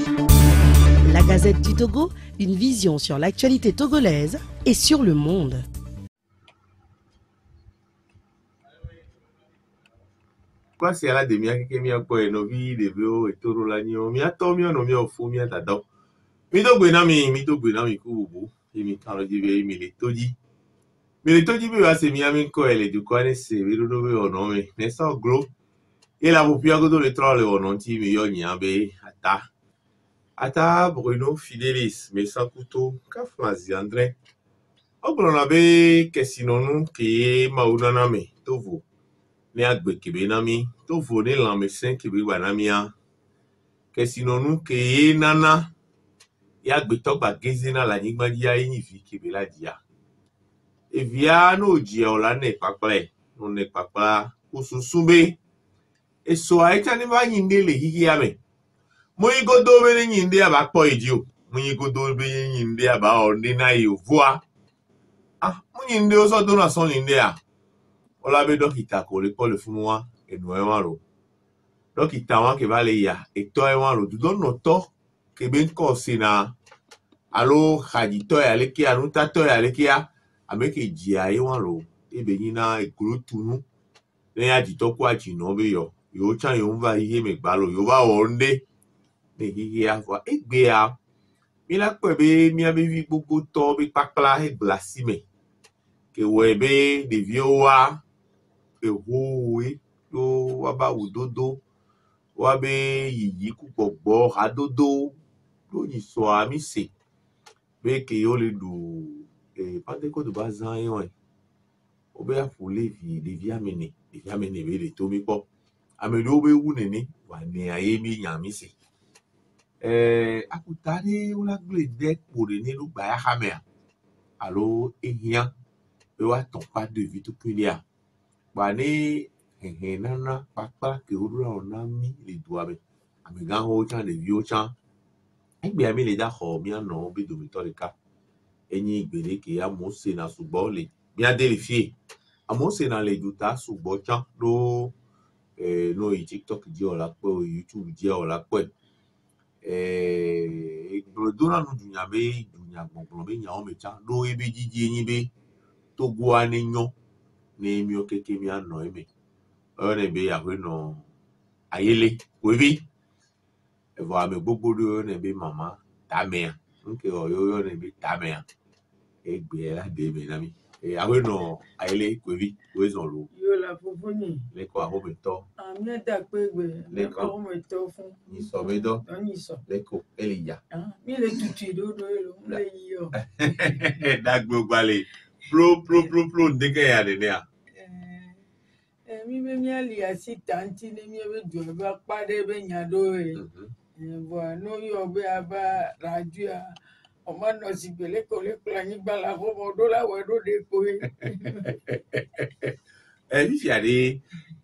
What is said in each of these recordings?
La Gazette du Togo, une vision sur l'actualité togolaise et sur le monde. Quoi c'est la demi qui mi akpo e no vi de vio e toro la nyo mi ato mi ono mi ofu mi atado mi do gbe na mi ku bu mi kan lo ji vi mi le toji bi wa se mi ami ko ele du ko ne se vi do be ono mi ne so glo e la bu pia go do le tro le ono ti mi yo nya be ata Bruno Fidelis me sa couteau ka flazi André oglo na be kesinonu ke maunana me tovo ne agbe kebe na mi to vo ne lamesen kebe wa na mi a kesinonu ke nana ya agbe to gba geze na la nigba dia yin fi kebe la dia evia no ji o la ne papale no ne papa kususube eso aita ni ba yin de le hihi ame mo yi godo be ni yin de aba po idi o mo yi godo be yin de aba o ni na yi voa mo yin de o so do na so yin de a Olabe dókítà kò lè pọ́lù fún wa ẹnu ẹ̀wọ̀n rò. Dókítà wọn kì bá lè yà ètò ẹ̀wọ̀n rò. Dùdọ́nà tọ́ kèbé ń kọ̀ sí na alo xadì tọ́ ẹ̀ àlékíá nùtá tọ́ ẹ̀ àlékíá àmẹ́kè jì àyè wọn rò. Ebe yín na èkúrò tunu lẹ́yìn àjìtọ́ kó àjìnà ọbẹ̀ yọ. Yòó chá yòó ń va yíyé mi gbà lò. Yòó bá wọ̀ ń dé ní yíyé afọ. Egbe ya mi la pẹ̀ bẹ́ mi abẹ́ vi gbogbo tọ́ bí pápá ẹgbàá sí mi. Kèwọ̀ ẹ̀ bẹ́ dèbí ó wá. Ehowe yo waba wudodo wabe yiyi kugbogbo hadodo lo ni so ami se be ke yo le du pandeko do bazan yon o be afule vi de viamene be le to mi po amede o be wu nene wa ne aye mi yan mi se akutare wala gle de pore ni lu gba ya hamea alo ehian be wa ton pa de vi to kulia Bane nana papa ke urura onami le duabe amiga ho chan le vio chan egbe ami le da ho mi ano be do mi to le ka enyi igbere ke amose na sugbo le mi ade le fie amose na le duta sugbo chan lo no TikTok je ola pe o YouTube je ola pe gbrodona nu dunya gbongbon be nya o me chan lo ebe jiji enyi be to go anenyo ne mi o keke mi ano eme One be ya no ayele wevi evo ame gbogbo do ne be mama tamea nke yo ne be tamea egbe la de me na mi awe no ayele wevi we zon lo yo la fofoni le ko aho me to ami ta pe gbe le ko mo to fun ni so me do ni so le ko eliya mi le tutu do lo le yo da gbogbo ale pro ndeke ya de ne a mi be mi ali asitanti ne mi be do ba pade be nyado bo no yo be aba radio o ma no si pele ko le plani bala ko mo do la we do de ko si ade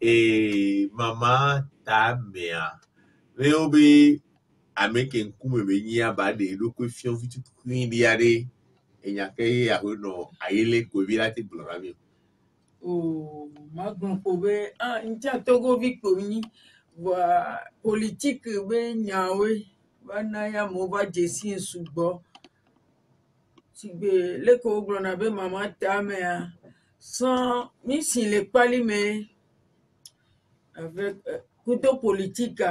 mama ta mea le obi ameke nkume be nyi aba de lo ko fion vitu queen di ade enya ke ya no ayele ko vi la ti blora mi magbon ko be nja togo vi ko ni wa politique be nyawe bana ya mo ba jesi sugbo sigbe le ko glona be mama ta me sans mi si le pali me avec couteau politique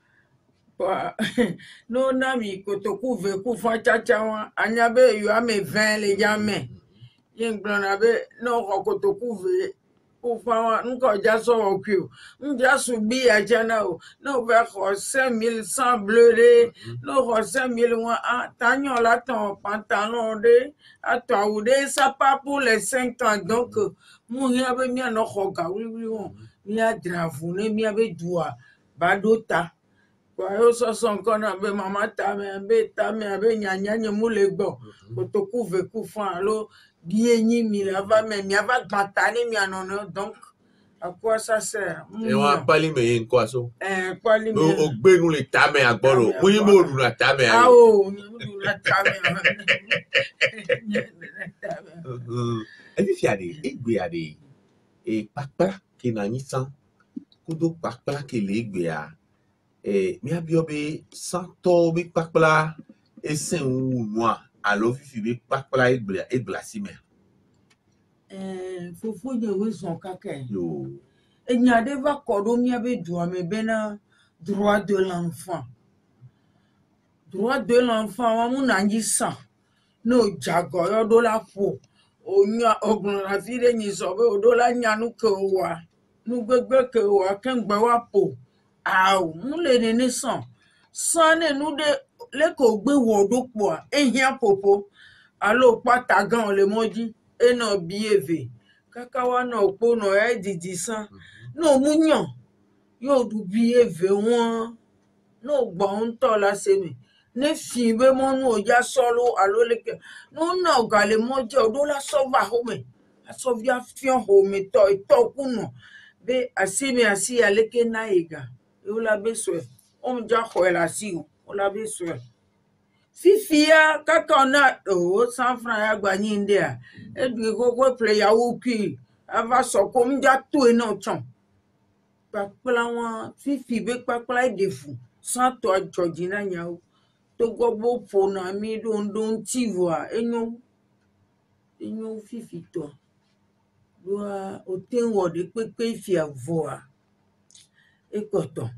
no na mi koto ku ve ku fa chacha wa anya be yo ame 20 le jame yin glona be no koto ku ve Ufa nko jaso okyo njasu bi ajana o no be ko 5100 bleu de no ko 5000 wa tanyo la ton pantalon de ato de ça pas pour les 5 ans donc mu ya be mi no ko ga wi won mi a drafu ne mi a be dua badota kwa yo so son kona be mama ta me be nyanya mu le gbo ko to ku ve ku fan lo bien mi va mais mi va gantani mi anono donc à quoi ça sert e wa pali me yin ko aso pali me o gbe nu le ta me agboro mo yin mo ru na ta me o ni mo ru na ta me si ade egbe ade papa ke na yin san kudo papa ke le egbe a mia bio be santo be kpakpla esen wu noa alo fifi be kpakpla egla si me. Fufu de we son kake. Yo. Enya de va kodo mia be doa me bena droit de l'enfant. Droit de l'enfant wa mu nanji san. No jago yo do la po. Onya ogun la fi de nyi so be odo la nyanu ke wa. Nu gbegbe ke wa ken gbe wa po. Aw, mu le ne san. San ne nu de le ko gbe wo do po a. Ehia popo. Alo pata gan le moji. E no bieve. Kaka wa no po no e didi san. No munyan. Yo du bieve won. No gba on to la se mi. Ne fi be mo nu oja solo alo leke. No na gale moji odo la sova home. Asovia fion home to kuno. Be asimi asi aleke na ega. Yo la be so. On ja khoela si o la be so. Fifia kaka na San Fran ya gba yin de a. Edu go play ya wuki. Ava so ko mja to e na chon. Papla wan fifi be papla e defu. San to a Georgina nya o. To go bo po na mi don ti voa. Enyo fifi to. Doa o ten wo de pepe fia voa. E koto.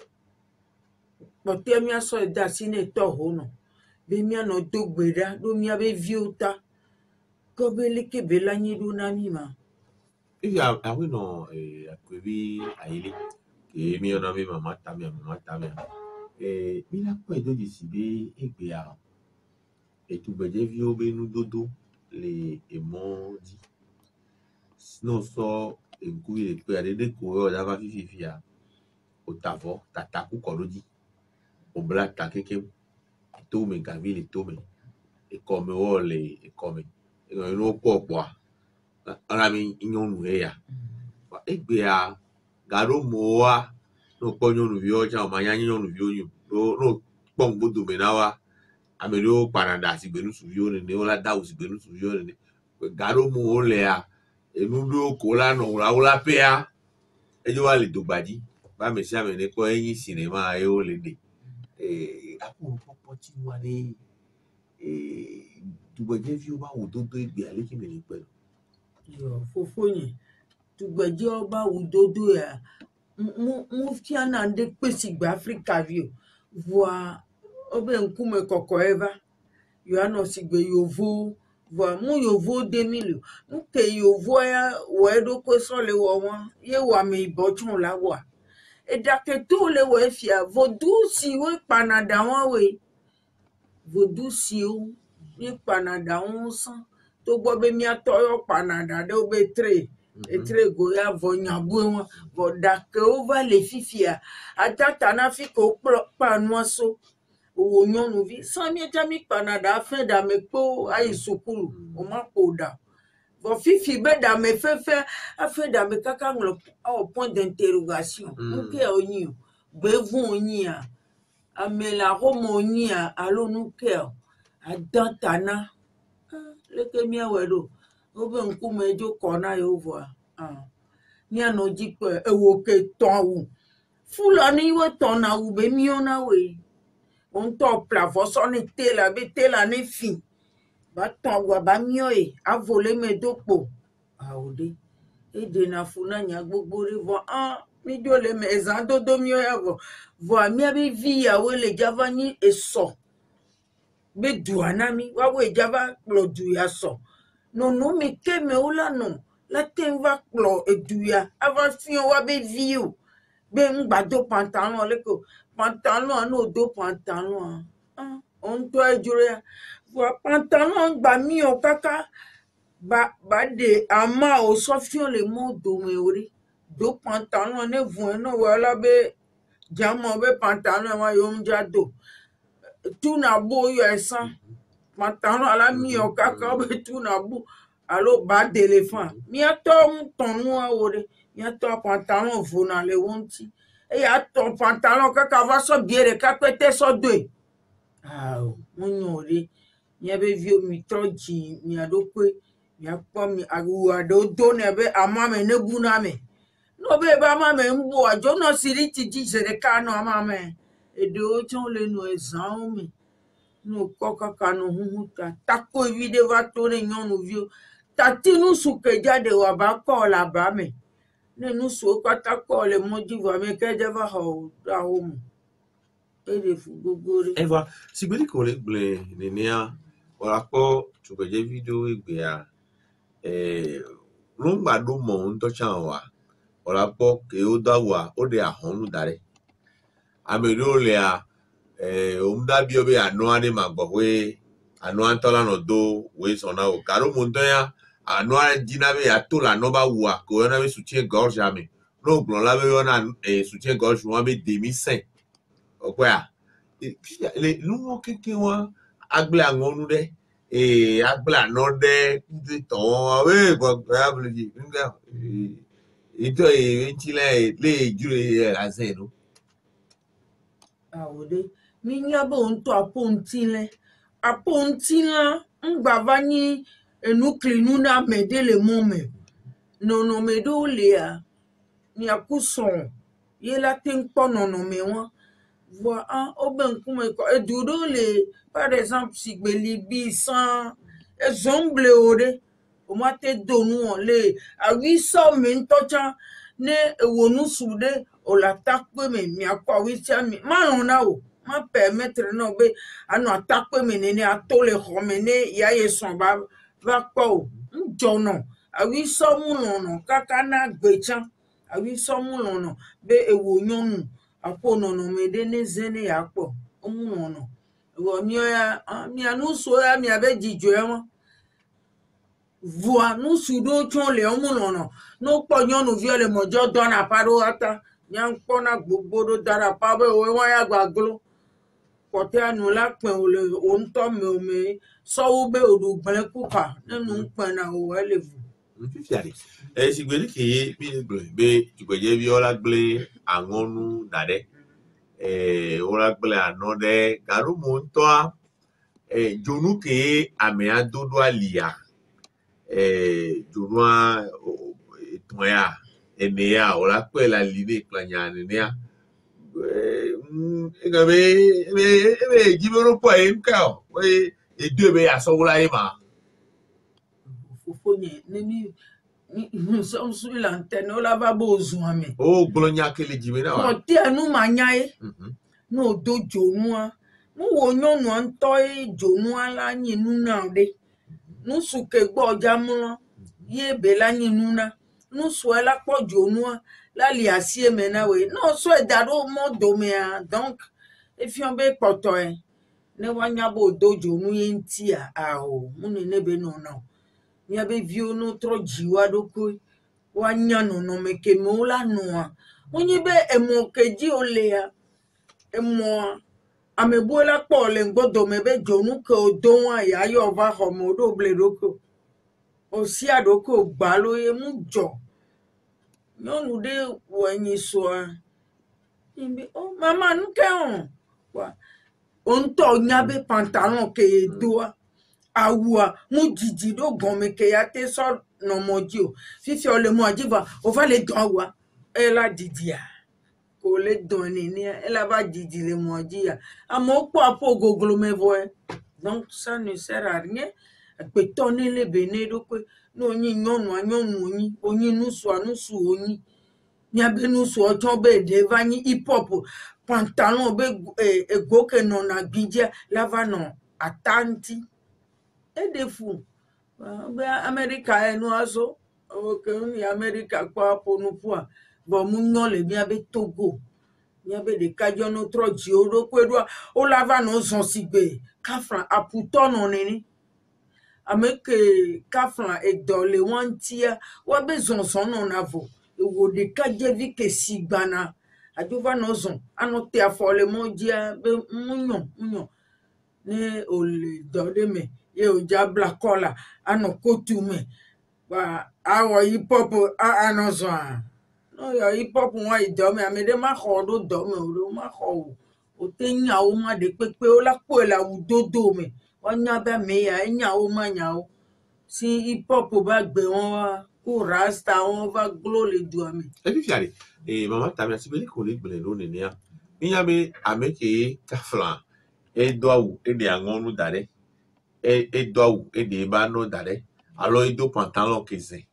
Pote mi aso e da sine to ho no. Be mi ano do gbeda do mi abe viota. Ko be leke be la nyi do na mi ma. If you are we no akwebi ayele ke mi ona mi mama tamia. Mi la ko edo di sibe egbe a. E tu beje vi obe nu dodo le emoji. No so engui le pe ade de ko o da va fifi a. O tavo tataku koroji. O bla takeke. To me gavi le to me. E come o le e come. E no po a. Ara mi inyonu ya. Egbe a garo moa no ponyo nu vio cha ma yan nyonu vio nyu. No pong bodo me na wa. Amelo paranda si benu su vio ne o la da o si benu su vio ne. Garo mo le a enudo kola no la pe a. Ejo wa le dogbaji. Ba me si ame ne ko eyin cinema e o le de. Apo popo ti wa ni dugbaje vio ba wo dodo egbe ale ki me le pelu. Yo fofo yin. Tugbeje oba udodo ya. Mu fia na nde pesi gba Africa vio. Voa obe nkume koko eva. Yo ano sigbe yovo. Voa mu yovo 2000. Nke yovo ya wedo kweso le wo won. Ye wa me ibochun la wa. E dake to le wo fia. Vodu si we Canada wan we. Vodu si o. Ni Canada won san. To gbo be mi atoyo Canada de obe 3. Etre goya vonya bou vo dake over le fifia. Atata na fi ko pa noaso. O nyonu vi. San mi jami Canada fin da me po ai sukulu. O ma po da. Vo fifi be da me fefe. A fe da me kaka nglo au point d'interrogation. Nke onyi. Bevon onyi a. Amela homo onyi a. Alo nuke a. Adantana. Leke mi awedo. Obe nkume jo kona yo voa. Ni ano jikwe ewoke ton wu. Fulani we ton na wu be mi ona we. On to plafo so ni tela be tela ni fin. Ba ton wa ba mi oe. A vole me dopo. Ode. E de na funa nya gbogbo re vo. Mi jo le me ezan dodo mi oe vo. Vo mi abi vi ya we le java ni eso. Be duana mi. Wa we java lo du ya so. No me ke me ola no. La ten va klo eduya. Ava fion wa be viu. Be ngba do pantalon leko. Pantalon no do pantalon. On to ejure. Wa pantalon gba mi o kaka. Ba de ama o so fion le mo do me ori. Do pantalon ne vun no wala be jamo be pantalon wa yo nja do. Tu na bo yo esan. Pantalon ala mi o kaka be tu na bo. Alo ba d'éléphant. Mi ato ton nou a ore. Mi ato pantalon vona le wonti. E ya ton pantalon kaka va so biere kapete so dwe. Mon ore. Mi abe vio mi troji mi adokwe. Mi akpo mi agu ado do nebe ama me nebuna me. no be ba ma me mbo ajo no siri ti ji se de ka no ma me e de o chon le no exam mi no koka ka no hu ta tako vide va to ne nyon no vio ta ti nu su ke jade wa ba ko la ba me ne nu su ko ta ko le mo ji va me ke je va ho da ho mu e de fu gogore Et voilà, si vous dites qu'on est blé, nénéa, voilà quoi, tu peux dire vidéo et bien, l'on va nous montrer tout ça, voilà quoi, que au dawa, au de à honu dare. Amelo le a, umda biobe a no ane magbowe, a no antola no do, we sona o caro montoya, a no ane dinabe a tout la nova wa, ko na be soutien gorge jamais. No blon la be ona soutien gorge, moi be demi saint. O quoi? Les nous qui ont agblé à ngonu de agblé à norde de ton oui bon grave dit et toi et tu les jure à zéro awode mi nya bo nto apontile ngba vani enukli nuna mede le mome no me do le a ni akuson ye la tin po no me won voa oben kuma ko edudo le par exemple si gbeli bi san ezomble ore o ma te donu le a wi so mi ntocha ne ewonu sude o la takpe me mi akwa wi tia mi ma lona o ma permettre no be anu atakpe me ne ato le home ne ya ye son ba va ko njono a wi so mu no kaka na gbecha a wi so mu no be ewonyonu apo no me de ne zene ya po omu no wo mi ya mi anu so ya mi abe jijo ya mo voa nu sudo chon le omu no po nyonu viole mojo dona paro ata nyan pona gbogbo do dara pa be o won ya gbaglo pote anu la pin o le o nto me o me so wo be odugban kuka nenu pin na o we le vu si vous dites que be tu peux dire viola blé à ngonu dade ora blé à norde garu montoa jonu ke amea dodo alia jurua toya enea ora quella line clagnane nea be gibero po enka e due be asola ema fofonye neni ni so su lanterne o la va bo zuame o glonya ke le jibena wa pote anu manyae no do jonua mu wo nyonu anto jonua la nyinu na de nu su ke gbo jamu ye be la nyinu na nu so la po jonua la li asie mena we no so e daro mo do me donc e fi on be poto ne wanya bo do jonu ye nti a o mu ne be no mi abe vio no tro jiwa do ko wanya no me ke mo la no onye be emo ke ji ole ya emo amebola po le ngodo me be jonu ke odo wa ya yo va ho mo do ble roko o si adoko gba lo ye mu jo nyonu de wenyi so imbe o mama nke on wa onto nya be pantalon ke do awua mu jiji do gon ke ya te so no moji o fifi o le mo ajiba o fa le don wa e la didia ko le don ni e la ba jiji le mo ajiya amo po apo gogolo me voe donc ça ne sert à rien pe toni le bene do ko no yin nyonu anyonu oyin nusu oyin nya be nusu ojo be de vanyi hip hop pantalon be egoke no na gbije lava no atanti e de fu be America enu aso o ke ni America pa ponu pu a bo mu no le bi abe Togo ni abe de kajo no troji oro kwedo o lava no son sigbe kafran aputo no ni ameke kafran e dole wantia wa be zon son no navo e wo de kaje vi ke sigbana ajuva no zon anote afole mojia be munyo ne ole dole me ye oja black collar ano kotu me wa awo hip hop anozo no yo hip hop won ido me amede ma kho do do me o ma kho o te nya o ma de pepe o la po la udodo me won nya ba me ya nya o ma nya o si hip hop ba gbe won wa Ku rasta on va glo le duame. Et puis fiare et maman ta merci beli ko le gbele lo ne nia nya be ameke ta flan e do awu e de angon nu dare e do awu e de ba no dare alors e do pantalon keze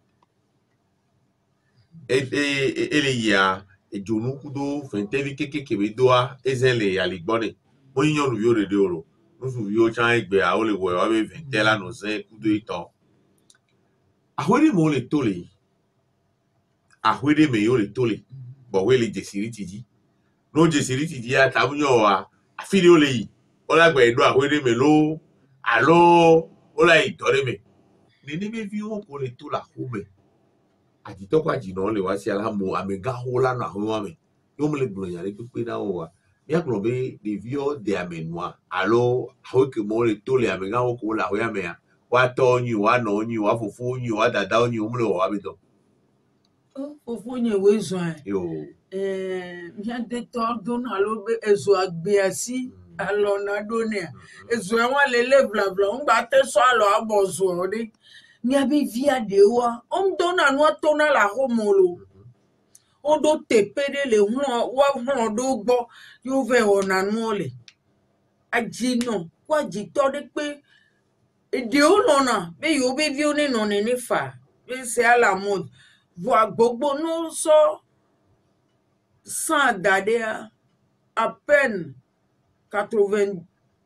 ele ya e jonu kudo fentevi keke be doa ezele ya ligbone mo yin nu yo de oro nu fu yo chan egbe a o le wo wa be ventela no zen kudo ito ahwere mo le tole ahwere me yo le tole bo we le jesiri tiji no jesiri tiji ya tamunyo wa afiri o le yi o la gbe do ahwere me lo alo o la itore me ni be vi o ko le to la home àjítọ́ kó àjìnà lè wá sí alámò àmẹ́gá hó lánà àwọn àmì yóò mú lè gbọ̀n yàrá pípé náà wà ní àkùnà bí dèvíọ́ dè àmẹ́nùà àlọ́ àwọn èkè mọ́ lè tó lè àmẹ́gá hó kó lè àwọn àmẹ́ à wá tọ́ ọyìn wá nà ọyìn wá fòfó ọyìn wá dàdá ọyìn ó mú lè wà wá bí tọ́. Fòfó yẹn wo zan ẹ miade tọ́ dún alo be ezo agbeasi alọ́nà dóni à ezo àwọn lè lé blabla ń gbà tẹ́sọ́ àlọ́ àbọ̀ zọ̀ ọ́ miabe via de wa dona no tona la homolo o do tepede le wa do gbo yo ve ona no le ajino kwa jito de pe de o lona be yo be vi oni no ni fa be se ala mode vo gbogbo no so sans dade à peine 90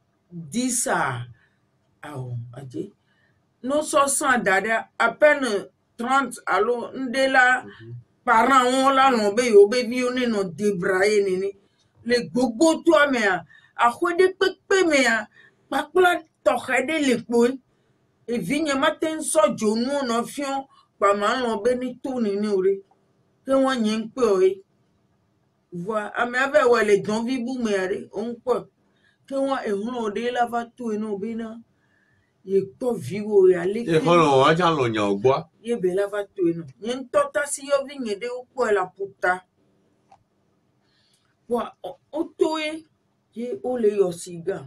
aji non sans dada à peine 30 alors ndela parents on la no be yo be bi oni no debraye ni le gbogbo to me a khode pepe me a papla to khade le po e vigne matin so jonu no fion pa ma lo be ni to ni ore ke won yin pe o e voi ame ave we le don vi bu me are on po ke won e hun o de la va to no be na ye to viwo ya le e hono wa jan lo nya ogbo ye be la va to no ye ntota si yo vigne de o po la puta wa o to ye o le yo siga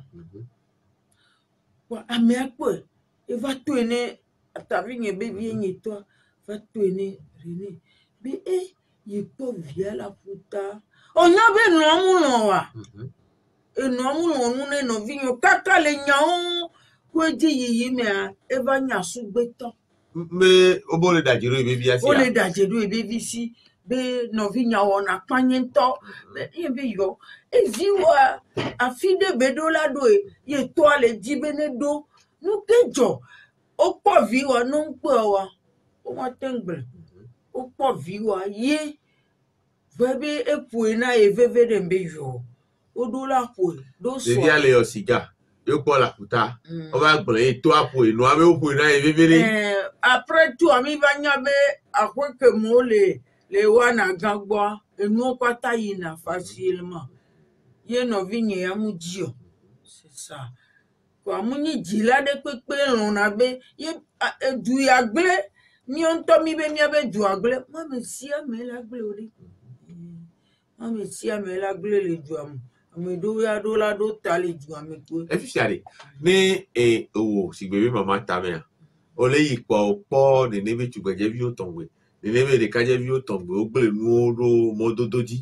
wa ame apo e va to ne ta vigne be vie ni to va to ne rene be ye to via la puta o nya be no mu no wa e no mu no nu ne no vigne kaka le nya o kweji yiyi me a eva nya sugbeto me obo le dajiro ibe bi asi o le dajedu ebe visi be no vi nya wona panyento ye be yo e viwa afide bedola do ye to ale jibene do nu kejo o po viwa no npe wa o wa tengbe o po viwa ye bebe epu na eveve de mbe yo o do la po do so de ale o siga yo po la puta o va gbole to apo inu ame o po na e vevere après tout ami vanya be akweke mo le wana gangbo enu pata yi na facilement ye no vinye ya mujio c'est ça kwa muni jila de pepe run na be ye du ya gble mi on to mi be mi be du agle ma me si ame la gble ori ma me si ame la gble le du am me do ya do la do tali du ame ko e fi siare ni e owo sigbe mama ta me o le yi po ni ne be tugbeje bi o tonwe ni ne be de kaje bi o tonwe o gbele nu oro mododoji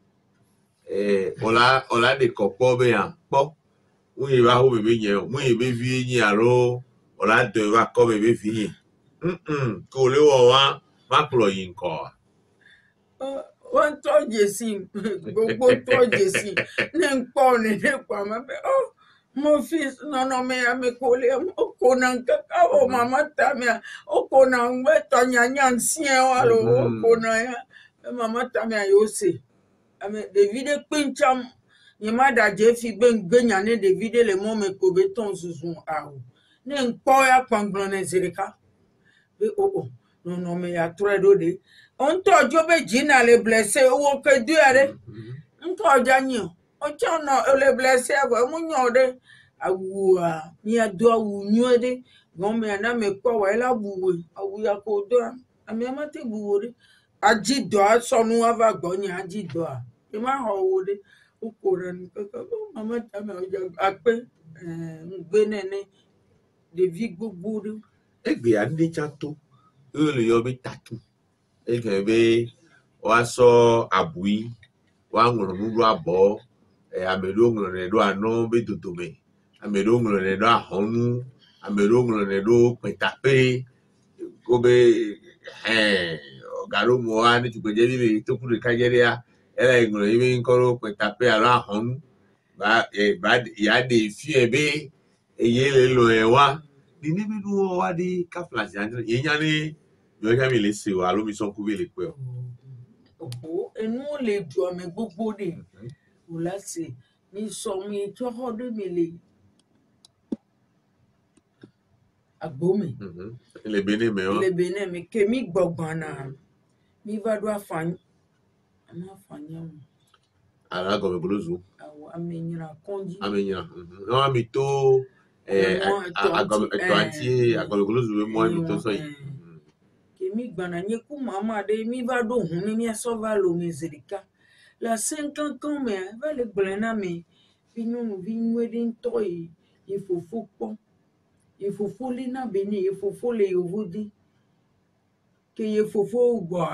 ola de kopo be an po wi ba ho be yen wi be vi yin aro ola do wa ko be vi yin ko le wo wa ma pro yin ko wọ́n tọ́jú sí gbogbo tọ́jú sí ní nǹkan ní nípa mẹ́fẹ́ mo fi nọ́nà mi àmì kò lè kò náà kankan ó màmá tà mí ó kò náà ń gbé tọ́nyányá ń sí ẹ wá lọ ó kò náà yá màmá tà mí àyò sè àmì Davide pincham ní má dàjẹ́ fi gbẹ̀yàn ní Davide lè mọ́ mi kò bẹ́ tán sunsun àwọ̀ ní nǹkan ya pàǹgbọ̀n ní zèrèká bí ó nọ́nà mi yà tó ẹ̀ lóde. On tojo be jina le blessé wo ke duare nko janyo o chono le blessé bo mu nyode awua ni ado awu nyode gome na me ko wa la buwe awu ya ko do ami ma te buwe ajido asonu ava gbo ni ajido e ma ho wo de o ko ran ko mama ta me o ja ape ngbe nene de vi gbogbo egbe ande chato le yobi tatu e ke be wa so abui wa ngoro nu abo amedo ngoro ne do ano be totome amedo ngoro ne do ahonu amedo ngoro ne do petape ko be garo mo ani tu je bi to ku ka je ya ela ngoro ibi nkoro petape ala ahonu ba ya de fi ebe eye le lo ewa di ni bi du wa di ka flash ya ye nya ni yo ka mi le se wa lo mi son ku be le pe o enu le du ame gbogbo de o la se mi so mi to ho de mi le agbomi le bene me o le bene mi ke mi gbogban na mi va do afan ama afanya ala go me buluzu awo amenyira konji amenya no ami to agome to anti agome buluzu mo mi to so yi mi gbana nye ku mama de mi va do hun ni mi so va lo miserica la 50 ans mais va le blena me pinu vi nwede ntoi ifofo po ifofo le na beni ifofo le yovudi ke ifofo gbo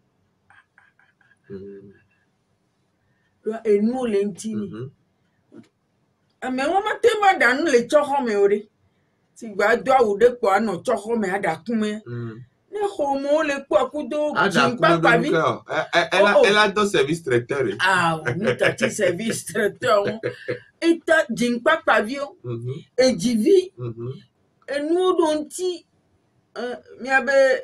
lo enu le ntini ame won ma temba dan le choho me ore ti gba do awude po ano choho me ada kume ne homo le kwa kudo jimpa pavi elle a dans service traiteur ni tati service traiteur eta jimpa pavio e jivi enu donti mi abe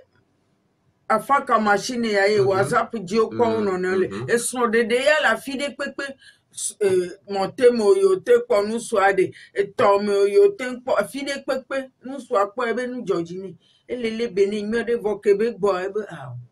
afaka machine ya e whatsapp ji o ko no no le e son de ya la fi de pepe monter mo yo te ko nu so ade e to mo yo te po fi de pepe nu so apo ebe nu joji ni elele beni ngode vokebe gbo ebe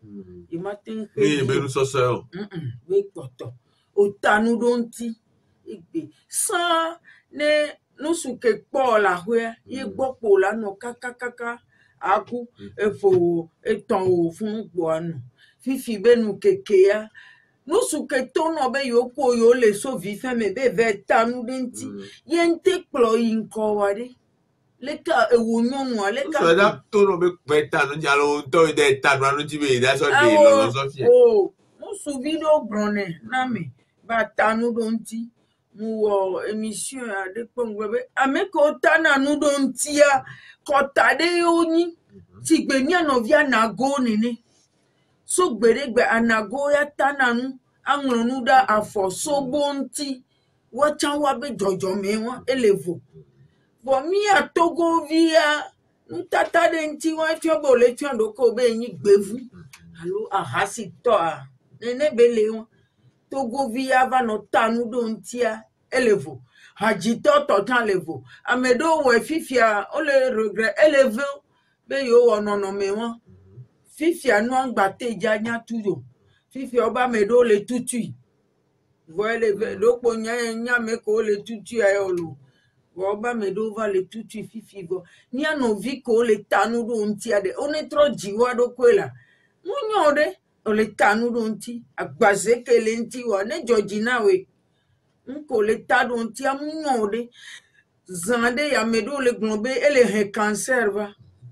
imatin ni be nu so so we poto o tanu donti igbe san ne nu suke po la hwe ye gbopo la no kakakaka aku efo eton o fun gbo anu fifi benu keke ya nu suke to no be yo ko yo le so vi fe me be ve tanu donti ye nte klo yin ko wade leka ewu nyonu leka so da to no be peta no jalo to de ta no ti be da so de lo so fi mo su video brone na me ba tanu donti mu wo emission ade pongbe ame ko tanu donti ya ko tade oni ti gbe ni anovia na go ni so gberegbe anago ya tananu anrunu da afo so bonti wo chan wa be jojo me won elevo for me a Togo via ntata de nti wa fi obo le fi ando ko be yin gbevu alo ahasi to a nene bele won Togo via va no tanu do ntia elevo hajito to tan levo amedo we fifia o le regret elevo be yo wono no me won fifia no angba te janya tuyo fifia oba medo le tutu voile do po nya me ko le tutu e olu Oba medova le tutu fifi go ni anovi ko le tanu do nti ade oni tro jiwa do kwela munyo de o le tanu do nti agbaze ke le nti wa ne Georgina we nko le tanu nti amunyo de zande ya medo le glombe ele he cancer va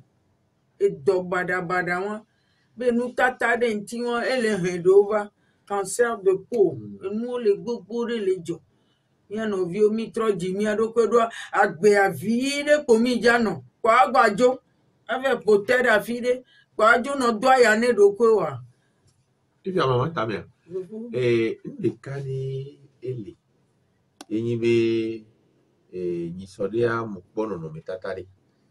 e do bada wa be nu tata de nti won ele he do va cancer de peau nu le gbogbo le jo yana vi omi troji mi adokwedo agbe avide komi jano kwa agbajo ave potere afide kwa ajo no do ya ne dokwewa if your mama tamia le kani ele yin be yi sodia mo pono no metatari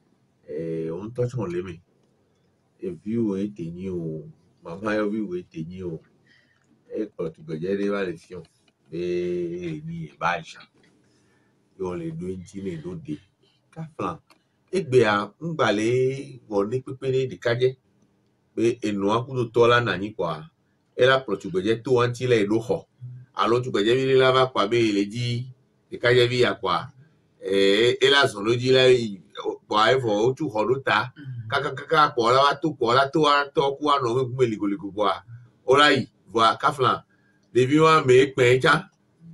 on to chon le me view e teni o mama yo view e teni o ko tu gejere va le fion ni baja yo le do nti le do de ka plan egbe a ngbale wo ni pepere de kaje be enu akudo to la na ni kwa ela protugbeje to anti le do ho alo tugbeje bi la va kwa be le di de kaje bi akwa ela so lo di la kwa efo o tu ho do ta kaka kwa la to ku ano me ligo kwa ora yi wa ka plan de bi wa me pe cha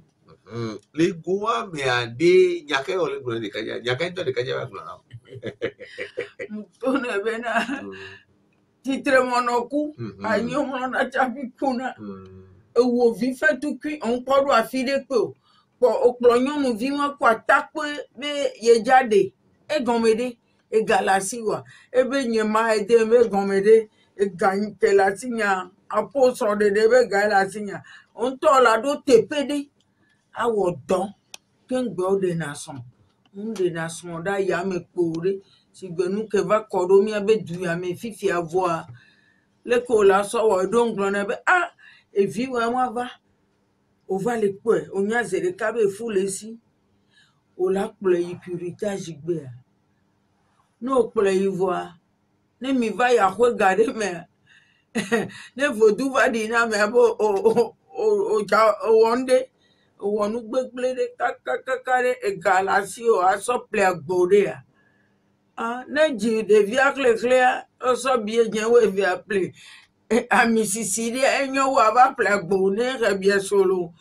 le goa me ade nyake o le gro de kaja nyake to de kaja ba gro na to na bena titre monoku, anyom na chapi kuna. Wo vi fait tout cuit, on peut doit filer que. Pour au plognon, nous vivons quoi, tape, mais ye jade, et gommede, et galassi, et ben yema, et deme gommede, et gagne que la signa, à pose sur de debe galassigna. On t'en la do te pédé, à wodon, qu'un beau de nation. Un de nation, da yame pourri, si benou que va cordomia bedu à mes fifi à voir. Le cola so donc l'on ah, et vive moi va. On va les points, on y a zéro cabe fou ici. On la play purité jigbe. No play voir. Ne mi va ya regarder mais ne vodou va dina mais bo o wonde o wonu gbegle de kakakare e galasi o aso play agbode ah ne ji de via clear o so bien gen we via play a Mississippi enyo wa ba play agbode re bien solo.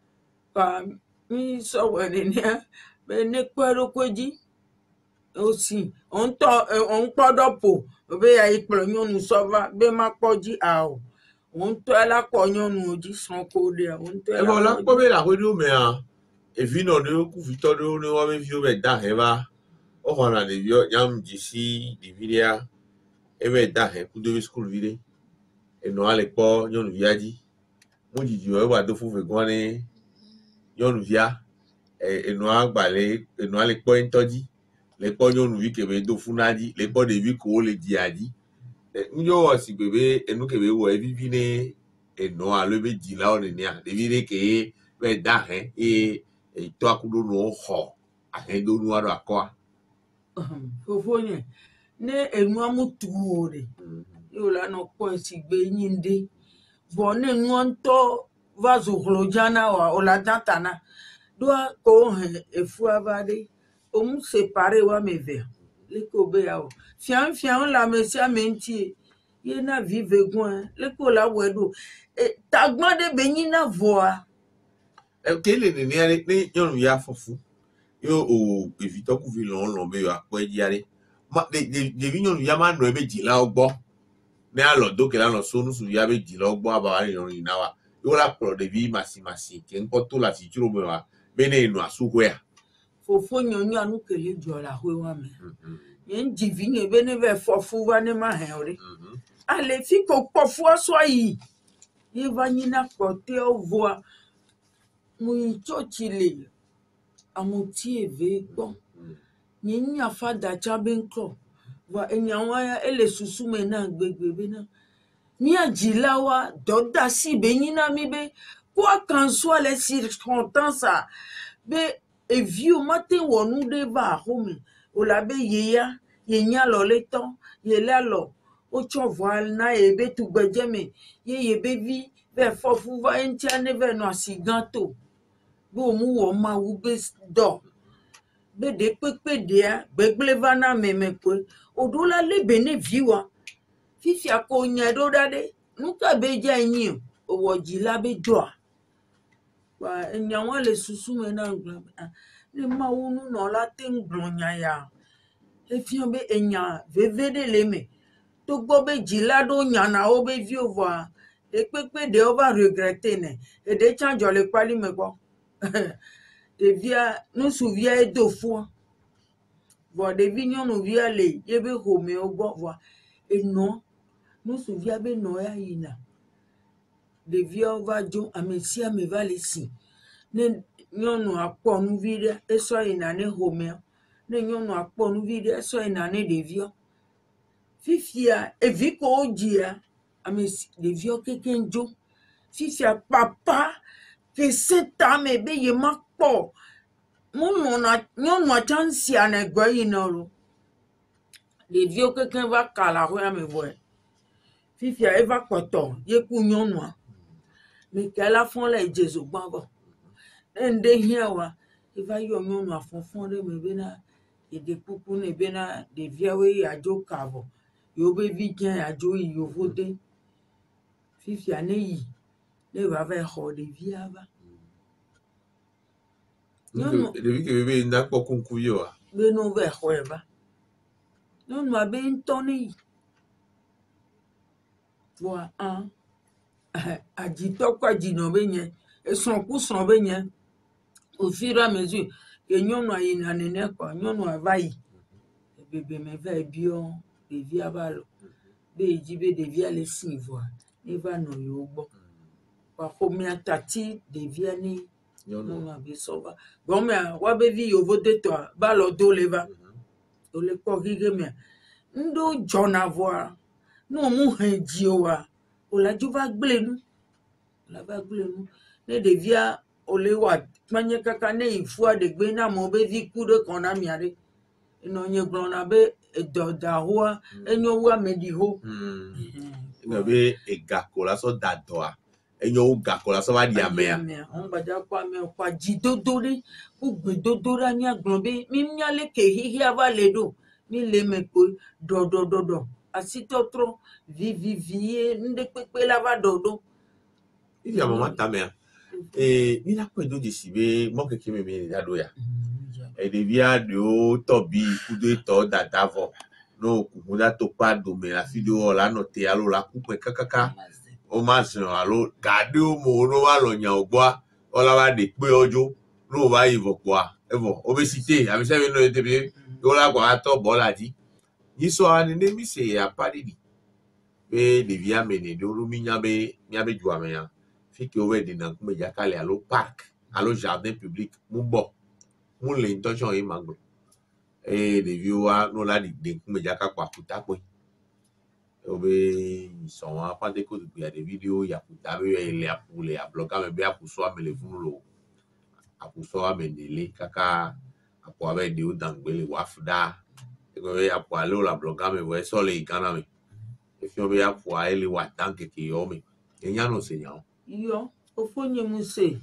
Mi so wene be ne kwero kweji aussi on podopo be ya iplo nu sova be ma poji ao on to la konyo nu oji son kode on to la la ko be la ko do me a e vi no de ku vi to do no wa me vi o be da he ba o ho na de yo nyam jisi di vidia e be da he ku do school vide e no ale po nyonu viaji mo jiji o wa do fu fe gan ni nyonu via e no agbale e no ale po entoji le po nyonu vi ke be do funaji le po de vi ko le diaji nyo wa si bebe enu ke be wo e vi ne e no a le be di la o ni a de vi ke be da he e to akudo no ho a he do nu aro akwa fofonye ne enu amutuore yo la no po si gbe yinde bo ne nu onto vazo glojana wa o la tantana doa ko he e fu avade o mu séparé wa me ver le ko be ya o fian la mesia menti ye na vive gwan le ko la wedo e tagbon de beyin na voa e ke le ni ni nyonu ya fofu yo o evito ku vi lon be yo apo ejiare ma de vi nyonu ya ma no e beji la ogbo ne alo do ke la no so nu su ya beji la ogbo aba wa nyonu na wa yo la pro de vi masi ke nko to la si juro me wa bene no asuho ya fofo nyonyo anu kele jo la hwe wa me yen jivi ne bene ve fofu wa ne ma he ore ale fi ko pofu aso yi ye va nyina kote o voa mu chochile amuti eve gbon yin ya fada chabenko wa enyawa ya ele susu me na gbegbe na mi ajilawa doda si be nyina mi be quoi qu'en soit les circonstances be e viu matin wonu de va home o la be yeya yenya lo le ton ye la lo o cho voile na e be tu gbejeme ye be vi be fofu va entiane ve no asiganto bo mu wo ma wu be do be de pepe de gbegble va na memepe odola le bene viwa fifi ako nya do dade nuka be je yin owo ji la be do wa enya won le susu me na ngla ni ma wonu no la tengbon nya ya e fi be enya vevede le me to gbo be ji la do nya na o be vi over de pepe de over regretter ne e de change le pali me ko de via no souvia e do fo bo de vignon no via le ye be home o gbo wa e no no souvia be no ya ina de via over jo amesia me vale si ne nyonu apo nu vide e so ina ne home ne nyonu apo nu vide e so ina ne de via fifia e vi ko ojia amesi de via kekenjo fifia papa que seta me be ye makpo mo na nyonu chance ana gbo inoro de via keken va kala ho ya me boy fifia eva poto ye ku nyonu me kala fon la jesu gbango ende hiawa eva yo nyonu afofon de me be na e de pupu ne be na de via we ajo kavo yo be vi jen ajo yo vode fifia ne yi le va ve ho de via va de vi ke be na po kunku yo a be no ve ho eva nyonu abe ntoni Voilà, un. Adito quoi dino benye. Et son coup son benye. Au fur et à mesure que nous a inanene quoi, nous a vaillé. Bébé me va bien, bébé avalo. Bébé devient les civois. Il va nous yobo. Par combien tati devient ni. Non, a besova. Bon, mais, wa bevi yovo de toi. Balo do leva. Do le corrige me. Ndo John avoir. Non, mon henjioa. O la juva glenu. La va glenu. Ne devient o le wa. Manye kakane ifua de gbena mo bevi kude kona miare. No nye glona be da hoa. Enyo wa mediho. No be egakola so dadoa. Enyo gakola so va diamea. On va dire quoi, mais quoi, jidodori, ou bedodora nia glombe, mimia le ke hihi ava ledo, mi le meko, do. Asito tro, vi, nde pepe lava dodo. Il y a moment ta mère. Il a quoi d'autre ici, mais moi que me met la doya. Et devient de tobi, coup de to dadavo. No, kuda topa do me la vidéo la noté allo la coupe kakaka. O ma se alo gade o mo no wa lo nya ogba o la wa de pe ojo no wa ivo kwa evo obesité abi se no tebe o la kwa to bola di ni so ani ne mi se ya padi di pe de via mene do ru mi nya be ju ameya fi ke o we di na ku me ja kale alo parc alo jardin public mu bo mu le intention e magbo e de viwa no la di de ku me ja ka kwa kuta pe obe sont à pas des il y a des vidéos il y a les bloquer mais bien pour soi mais les vous a pour soi mais les kaka a pour avec des dans les wafda et que a pour aller la bloquer mais ouais sur les canaux et puis on va pour aller wa tant que yo mais il y a no seigneur Yo au fond muse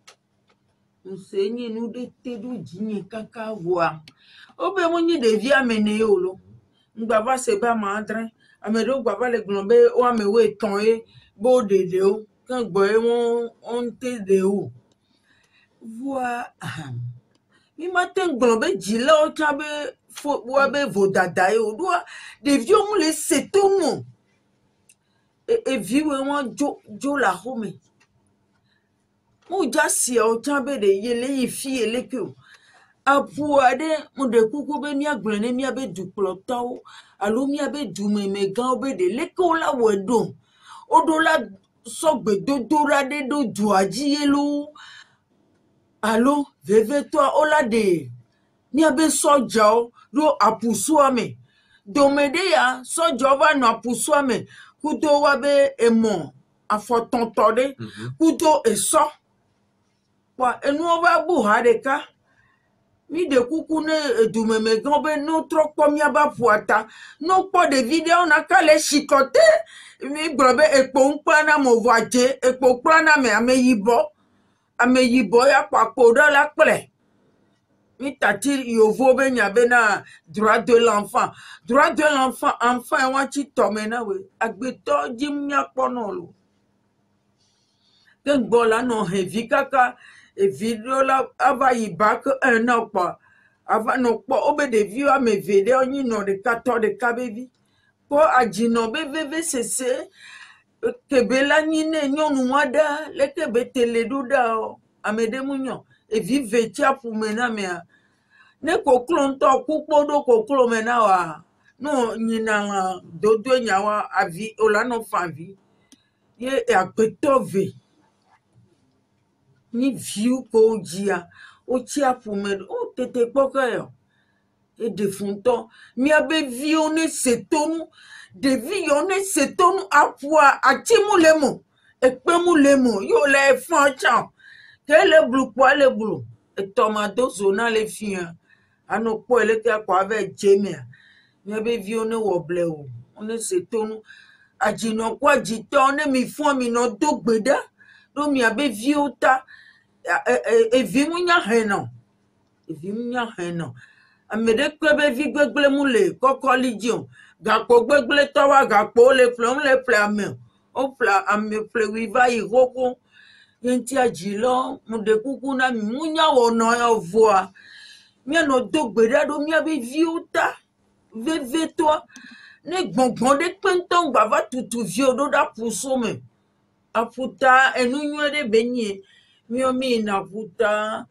ni nous de tedu jinye kaka wa obe mo ni de via mene yolo ngba se ba mandre amedo gba le glombe o amewe ton e bo de o kan gbo e won on te de o voa mi matin glombe jila o chabe fo wa be vo dada e o do de vieux mo le setomo e viwe won jo la home mo ja si o chabe de yele ifi eleke o apuade mo de kuku be mi agbene mi abe duplo taw alo mi abe dume me gan obe de leke o la wedo odo la sogbe dodora de do duaji elu alo veve toi o la de mi abe soja o do apusu ame do me de ya soja va no apusu ame kudo wa be emo afotontode kudo eso wa enu va bu hareka mi de kuku ne dumeme gambe no tro komia ba puata no po de video na kale chikote mi grobe epo npa na mo voaje epo pra na me ameyibo ya papo da la ple mi tati yovo be nya be na droit de l'enfant enfant wa chi tome na we agbeto jimnya ponolo ken bola no heavy kaka e video la ava ibak un an pa ava no po obe de vieux a me vede oni no de 14 de kabevi po ajino beveve sese kebela nyine nyonu wada le kebe tele duda amede munyo e vive tia pu mena me ne ko klonto kupo do ko klo mena wa no nyina dodo nyawa avi ola no favi ye e agbetove ni viu ko jia o tia pume o tete pokayo e defunto mi abe viu ne setonu de viu ne setonu apua atimulemo ekpemulemo yo le fanchan ke le blu kwa le blu e tomado zona le fien ano po ele ke kwa ave jemia mi abe viu ne woble o ne setonu ajino kwa jito ne mi fun mi no dogbeda do mi abe viu ta evimunya heno amede kwebe vi gbegle mule kokoli jion gapo gbegle towa gapo le ple ame o pla ame ple wiva ihoko yenti ajilo mude kuku na munya wono ya voa mi no dogbeda do mi abe viuta veve toi ne gbɔngbɔn ɖe kpɛntɔn gbava tutu viwo ɖo ɖe aƒuso me aƒuta enu nyuie ɖe be nyie mío mi yina aƒuta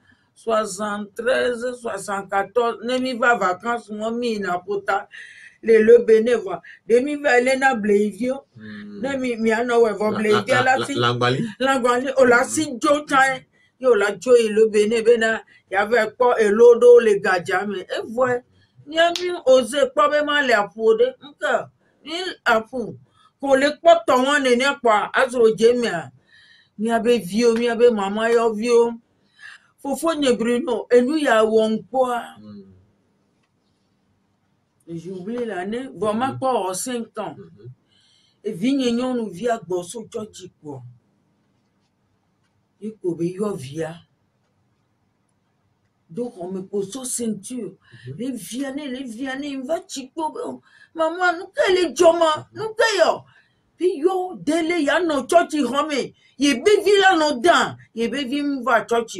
73 74 ne mi va vacances mo mi yina aƒuta le Bénin voa de mi va elena bleivio ne mi anɔ wɛvɔ bleivia la fi langbali o la si dzo tsae ye o la dzo yi le Bénin bena yava kpɔ elo ɖewo le gadza me evɔe míami oze kpɔ be ma le aƒu ɖe nke mi aƒu ko le kpɔ tɔwɔ nene kpɔa azro dze mea miabe viwo miabe mama yɔviwo fofo nye Bruno enu ya wɔ ŋkpɔa j'oublie l'année bon ma kpɔ 5 ans evi nye nyɔnuvia gbɔso tsɔtsi kpɔ iko be yɔvia donc on me pose ceinture les vianney va chiko maman nous quel joma nous kayo puis yo dele ya no church home ye bevi la no dan ye bevi mva church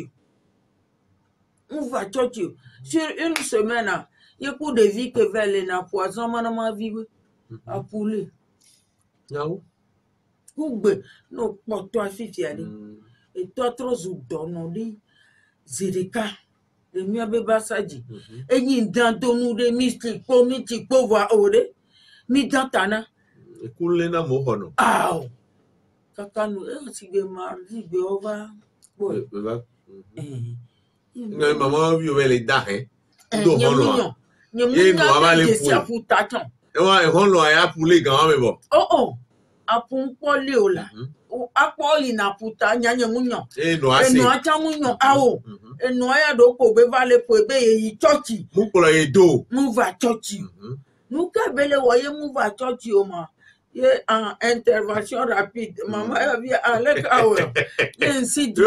sur une semaine ye coup de vie que vele na poison manama vivre à poulet yao kugbe no poto afifia de et toi trop zudono di zereka de miabe basaji enyi dandonu de miti po voa ore mi dantana ekule na mo hono aw kakanu si be mardi be over boy no mama vi o vele da do hono ye no avale pu e wa e hono ya pule gan me bo apun pole ola akpo ina puta nyanye munyo no ase eno acha munyo awo eno ya do ko be vale po be yi churchi mu polo ye do mu va churchi nu ka bele wo ye mu va churchi o ma ye intervention rapide mama ya bi ale ka wo ye nsi du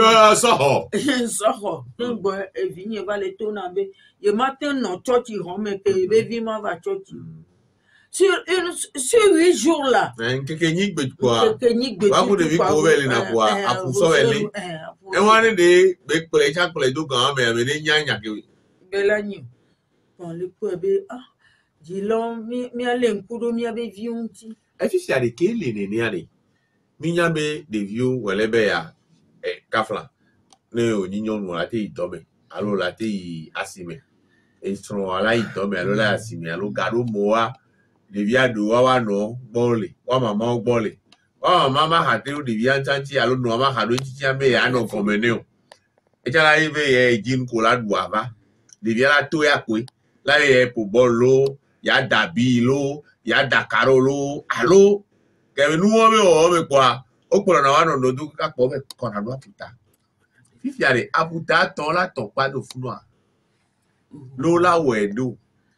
so ngbo evinye vale to na be ye matin no churchi home ke be vi ma va churchi sur 8 jours là keke nyigbe kwa ba ko de vi ko vele na kwa apuso vele e wane de be pele cha pele do gan me me nyanya ke belanyu on le ko be dilon mi ale nkudo mi abe vi unti e fi sia de ke le ne ale mi nya be de view wele be ya kafla ne onyinyo nu la te itobe alo la te asime e tron ala itobe alo la asime alo gado moa devia do wa no gbole wa mama gbole wa mama ha te o devia chanchi alo no mama ha do chichi ame ya no komeneo e chala ibe ye jin ko la du ava devia la to ya kwe la ye po bolo ya dabi lo ya dakaro lo alo ke nu o me kwa o poro na wa no do ka po me kona do aputa fifiare aputa ton la ton pa do funua lo la wedo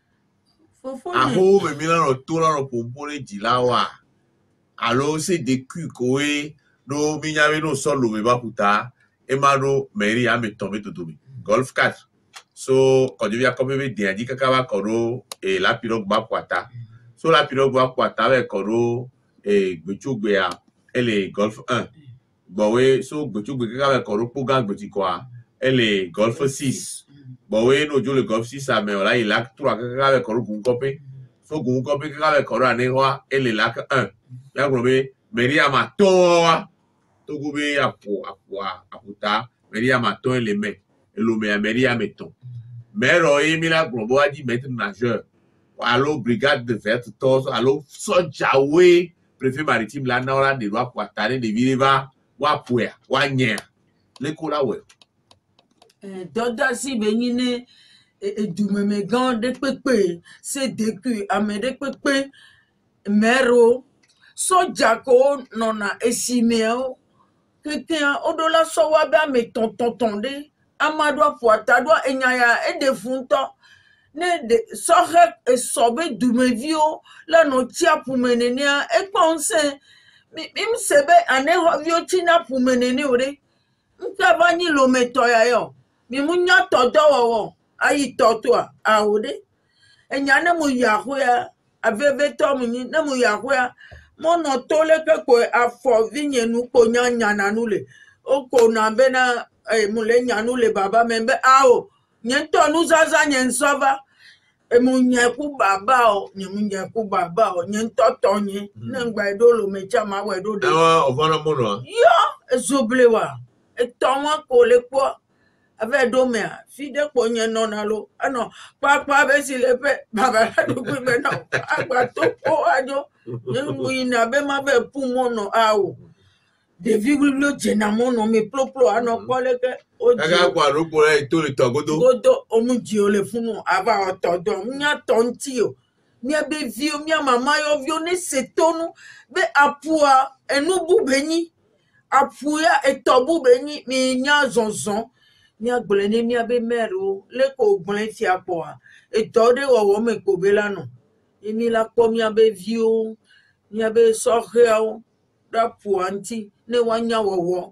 aho me milano to la no pompore jilawa alo se de ku koe no minyame no solo me baputa e mano meri ame tombe to domi golf 4 so quand je viens comme me dia di kakaba kono e la pirogue ba kwata so la pirogue ba kwata avec kono e gbechugbe ya ele golf 1 bowe so gbechugbe kakaba kono poga gbechi kwa ele golf 6 bowe no jo le golf 6 a me ola il a 3 kakaba kono gun kope so gun kope kakaba kono anewa ele la 1 ya grobe meria matoa to gobe aputa meria maton ele me elo me meria meton mero e mila grobo adi maître nageur allo brigade de verte torse allo sojawe préfet maritime la na de loi poitane de vileva wa puer wa nya le kola we doda si benyine edumeme gan de pepe se deku ame de pepe mero soja ko nona esimeo keken odola so wa ba me tonton de amado apuata do enyaya ede funto ne de sohe esobe dumevio la no tia pumenenia e pense mi sebe ane hovio tina pumenene ore nka bani lo metoya yo mi munya todo wo ayi toto a ode enyane mu yahoya aveve to mu ni na mu yahoya mono tole ke ko afo vinye nu ko nyanya na nule o ko na bena mule nyanu le baba membe ao nyento nu zaza nyensova emunyaku baba o nyemunyaku baba o nyentoto nye nengba edolo mecha ma wedo de ovana mono yo ezoblewa etonwa ko le po ave do me fide ko nye nona lo ano papa be si le pe baba la do pe me no agba to ko ajo nyengu ina be ma be pu mono awo Devi lo jenamono me ploplo ano koleke Kaga kwa rupo e to le togodo. Godo omuji ole funu ava otodo nya tonti o. Mia be vio mia mama yo vio ne setonu be apua enubu benyi. Apuya etobu benyi mi nya zonzon. Mia glene mia be mero le ko glen ti apoa. Etode wo me ko belano. Emi la ko mia be vio mia be soheo da puanti ne wanya wowo.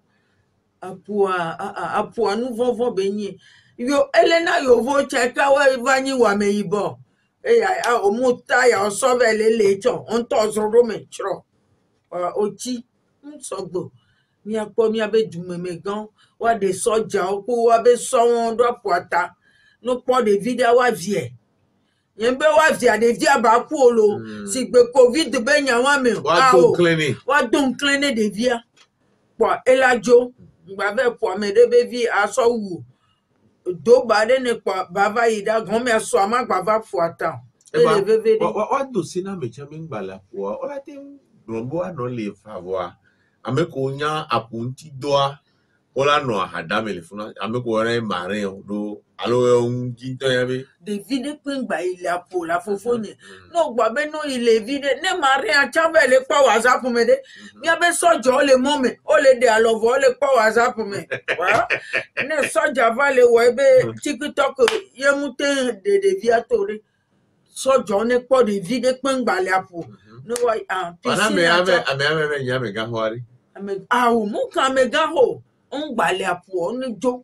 Apua nu vovo benyi yo elena yo vo cheka we vanyi wa me ibo ya omuta ya osovele lecho onto zoro me chro ochi nsogbo mi apo mi abedume me gan wa de soja oku wa be so won do apuata no po de video wa vie yen be wa vie de vie ba ku olo si gbe covid be nya wa me wa don clean de vie po elajo ngba po me de be vi aso wu do ba de ne po baba ida gan me so ama baba fo ata ele veve de o do sina me chame ngbala po o la te rombo ano le favor ameko nya apunti doa ola no ahada me le funa ameko re mare do alo unji to ya be de vide pengba ile apo la fofo ni no gba be no ile vide ne mare a chavele pa whatsapp me de mi abe sojo le momme o le de alovo o le pa whatsapp me wa ne soja vale wo ebe tiktok ye mute de via tori sojo ne po de vide pengba le apo no wa ana me ame nya me ga hoari ame awu mu kan me ga ho ngba le apo ni jo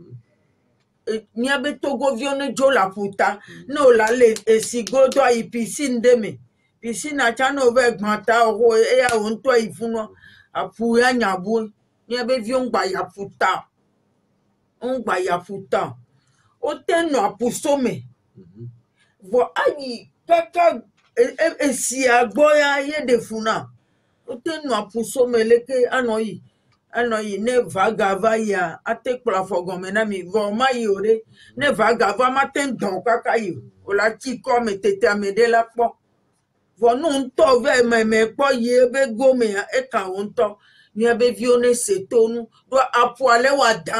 Niabe togo vione jo la puta no la le esigodo ai piscine de me piscine acha no ve gbanta o e ya on to ifuno apu ya nyabu niabe vion gba ya puta on gba ya puta o teno apuso me vo ayi kaka esi agboya ye de funa o teno apuso me leke anoyi ne vaga vaya ate plafogo mena mi vo mai ore ne vaga va maten don kaka yo ola ti ko me tete amede la po vo nu nto ve me po ye be go me e ka nto ni be vi one setonu do apuale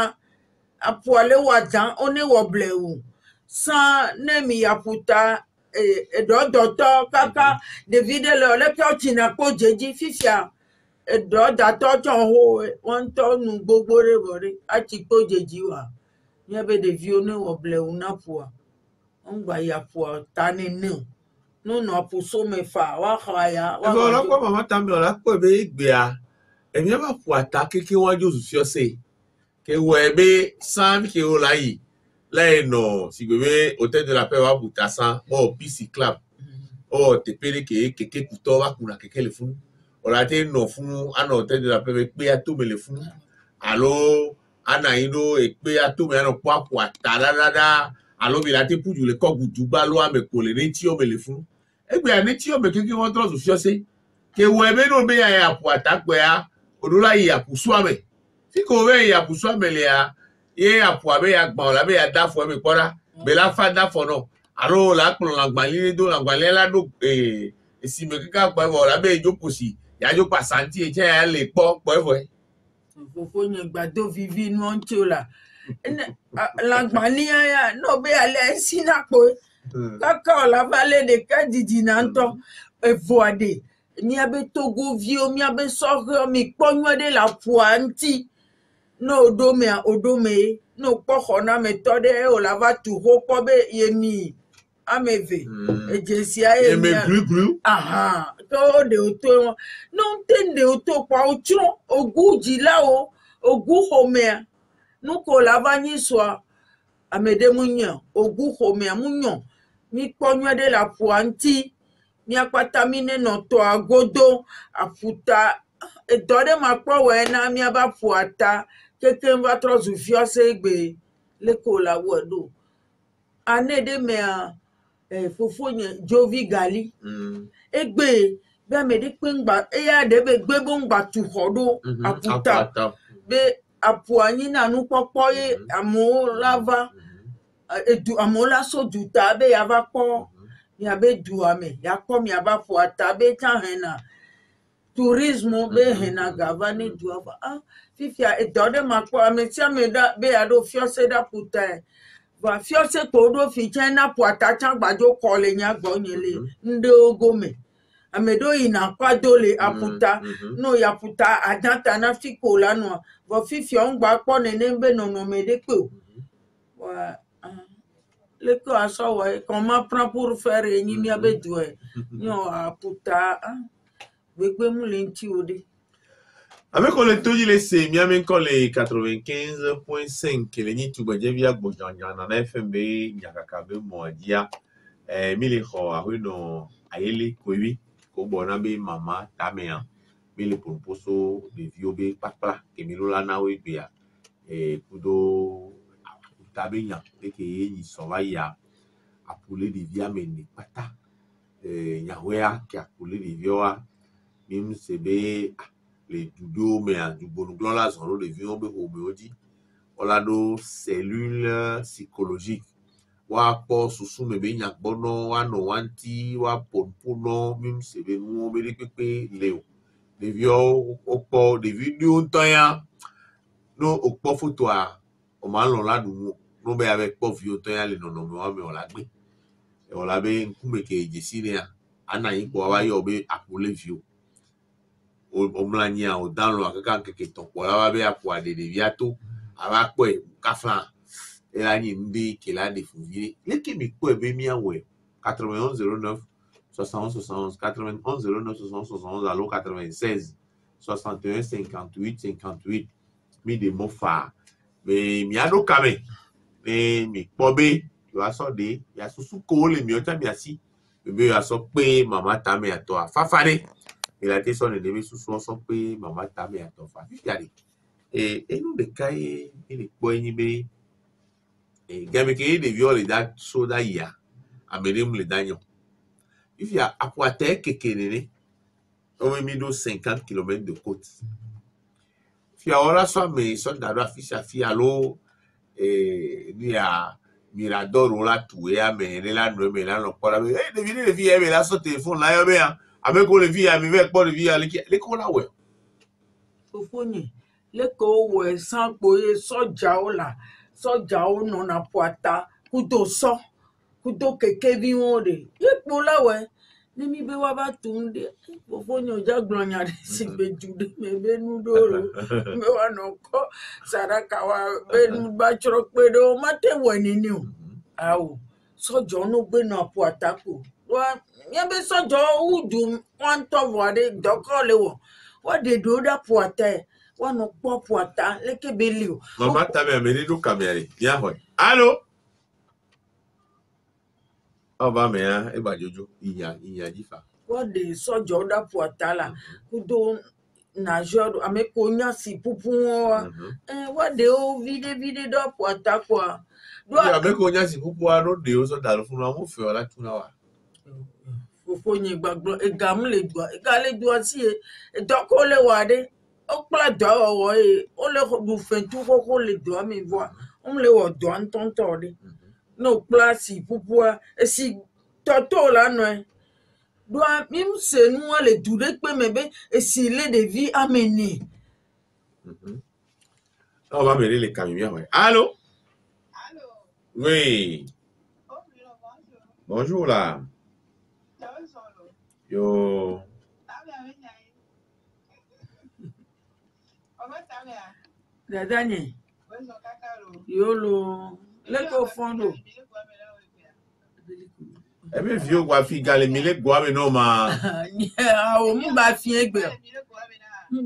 wadan one wo blewu san ne mi aputa edodoto kaka David le ko tina ko jeji fifia edo dato chon ho won to nu gbogbo re bore ati ko jeji wa ni be de vi one wo blewu na po ngba ya po tani nu no apuso me fa wa khaya wa ko ko mama tambi ola ko be gbe a emi ba po ata keke won jo su ose ke wo ebe sam ke o lai no si bebe hôtel de la paix wa butasan o PC club o te pere ke keke kuto wa kuna keke le funu ola te no funu ana hôtel de la paix pe ato me le funu alo ana ino e pe ato me ana po ata da alo bi la te puju le ko gudu ba lo ame ko le ni ti o me le funu egbe ani ti o me keke won tro su ose ke wo ebe no be ya po ata pe a odula yi apusu ame fi ko we ya pusu amele ya ye apu abe ya gba la be ya dafo mi pora be la fa dafo no aro la pon la gba ni do la gba le la do esi me kika gba wo la be jokosi ya jo pa santi e che ya le po efo fofo yen gba do vivi nu onchola la gba ni ya no be ale sinapo kaka la vale de kadidi na nto efo ade ni abe togo vio mi abe soro mi ponyo de la poanti no odome no pokhona metode o la va tu ho be yemi ameve ejesia emi glu aha to de oto no tende oto pa ochro oguji la o ogu home no ko la va ni so amede munyan ogu home munyan mi ponyo de la poanti mi apata mine no to agodo afuta edore mapo we na mi aba fuata keke mva trozu fiose gbe leko la wodo anede me fofonye Jovi Gali. Egbe be amede pengba eya de be gbe bo ngba tu hodo aputa be apu anyi na nu popo e amo lava edu amo la so duta be ya va po ya be du ame ya ko mi aba fu ata be tan hena tourisme be hena gavani du ava fifia e do de mapo ame ti ame da be ya do fiose da puta va fiose to do fi china pu ata chan gbajo ko le nya gbo nyele ndo gome amedo ina kwadole aputa no ya puta adanta na fiko lanu vo fifi on gba po nene mbe no mede pe wa leko aso wa kon ma prend pour faire yin mi abedu e yo aputa gbegbe mu le nti ode Avec le taux il est bien même quand les 95.5 les ni tu baje via bojanja na FMB nyakakabe moadia mili ho ahuno ayele kowi ko bona be mama tamea mili proposo de viobe papla ke milola na we bia kudo tabenya ke yi sovaya apule de via meni pata nyawea ke apule de vioa mim sebe les dudo mais du bon là sont les vieux be homéodie olado cellule psychologique wa po susu me be nya bono wa no wanti wa ponpono mim se be mu be pepe leo les vieux opo des vidéos toya no opo photo a o ma lo ladu no be avec po vieux toya le no me wa me o la gbe e o la be nkume ke jesire ana yin ko wa yo be apole vieux o mlania o download akaka keke topo la be akwa de viato aba po e kafa e la ni ndi ke la de fuvire le ke mi ko e be mi awe 9109 71 71 9109 71 allo 96 61 58 58 mi de mofa me mi ado kame mi pobe yo aso de ya susu ko le mi o ta mi asi be yo aso pe mama ta me ato afafare il a été son ennemi sous son pays maman tame à ton fa fiari et nous de kai il est boy be et gamme ke de viol da soda ya amenem le danyo if ya apoate kekenene on mi do 50 km de côte fi ora so me so da do afisa fi alo ni a mirador la tué a me la no me la no para de vini de vie me la so téléphone la yo be avec les filles à vivre pour les filles les qu'on a ouais fofonye leko we san poye soja o no na poata kudo so kudo keke bi won de ipo lawe ni mi be wa ba tunde fofonye oja glonya de sigbe jude me be nu doro me wa no ko saraka wa be nu ba chro pe do mate we ni ni o awo soja no gbe na poata ko wa ya be soja uju wan to wade dokole wo what they do that poata one no poata leke belio mama ta me ameni do kamere ya ho allo ba me e ba jojo iya jifa what they sojo that poata la kudo na jodo ame ko nya si pupu what they o vide do poata kwa do ame ko nya si pupu no de o so dalu fun wa mo fe ola tuna wa fofonye gbagbo egam le do egale do si e doko le wade o pla do o o le du fentu ko le do mi vo on le wo do antonto de no place pupua e si toto la no do mim se nu le du de pe mebe e si le de vie ameni on va mêler les camions ouais allô oui bonjour là yo dadanye yolo leko fondo e be vieux kwa fi gale mi le gwa me no ma o mi ba fi egbe mi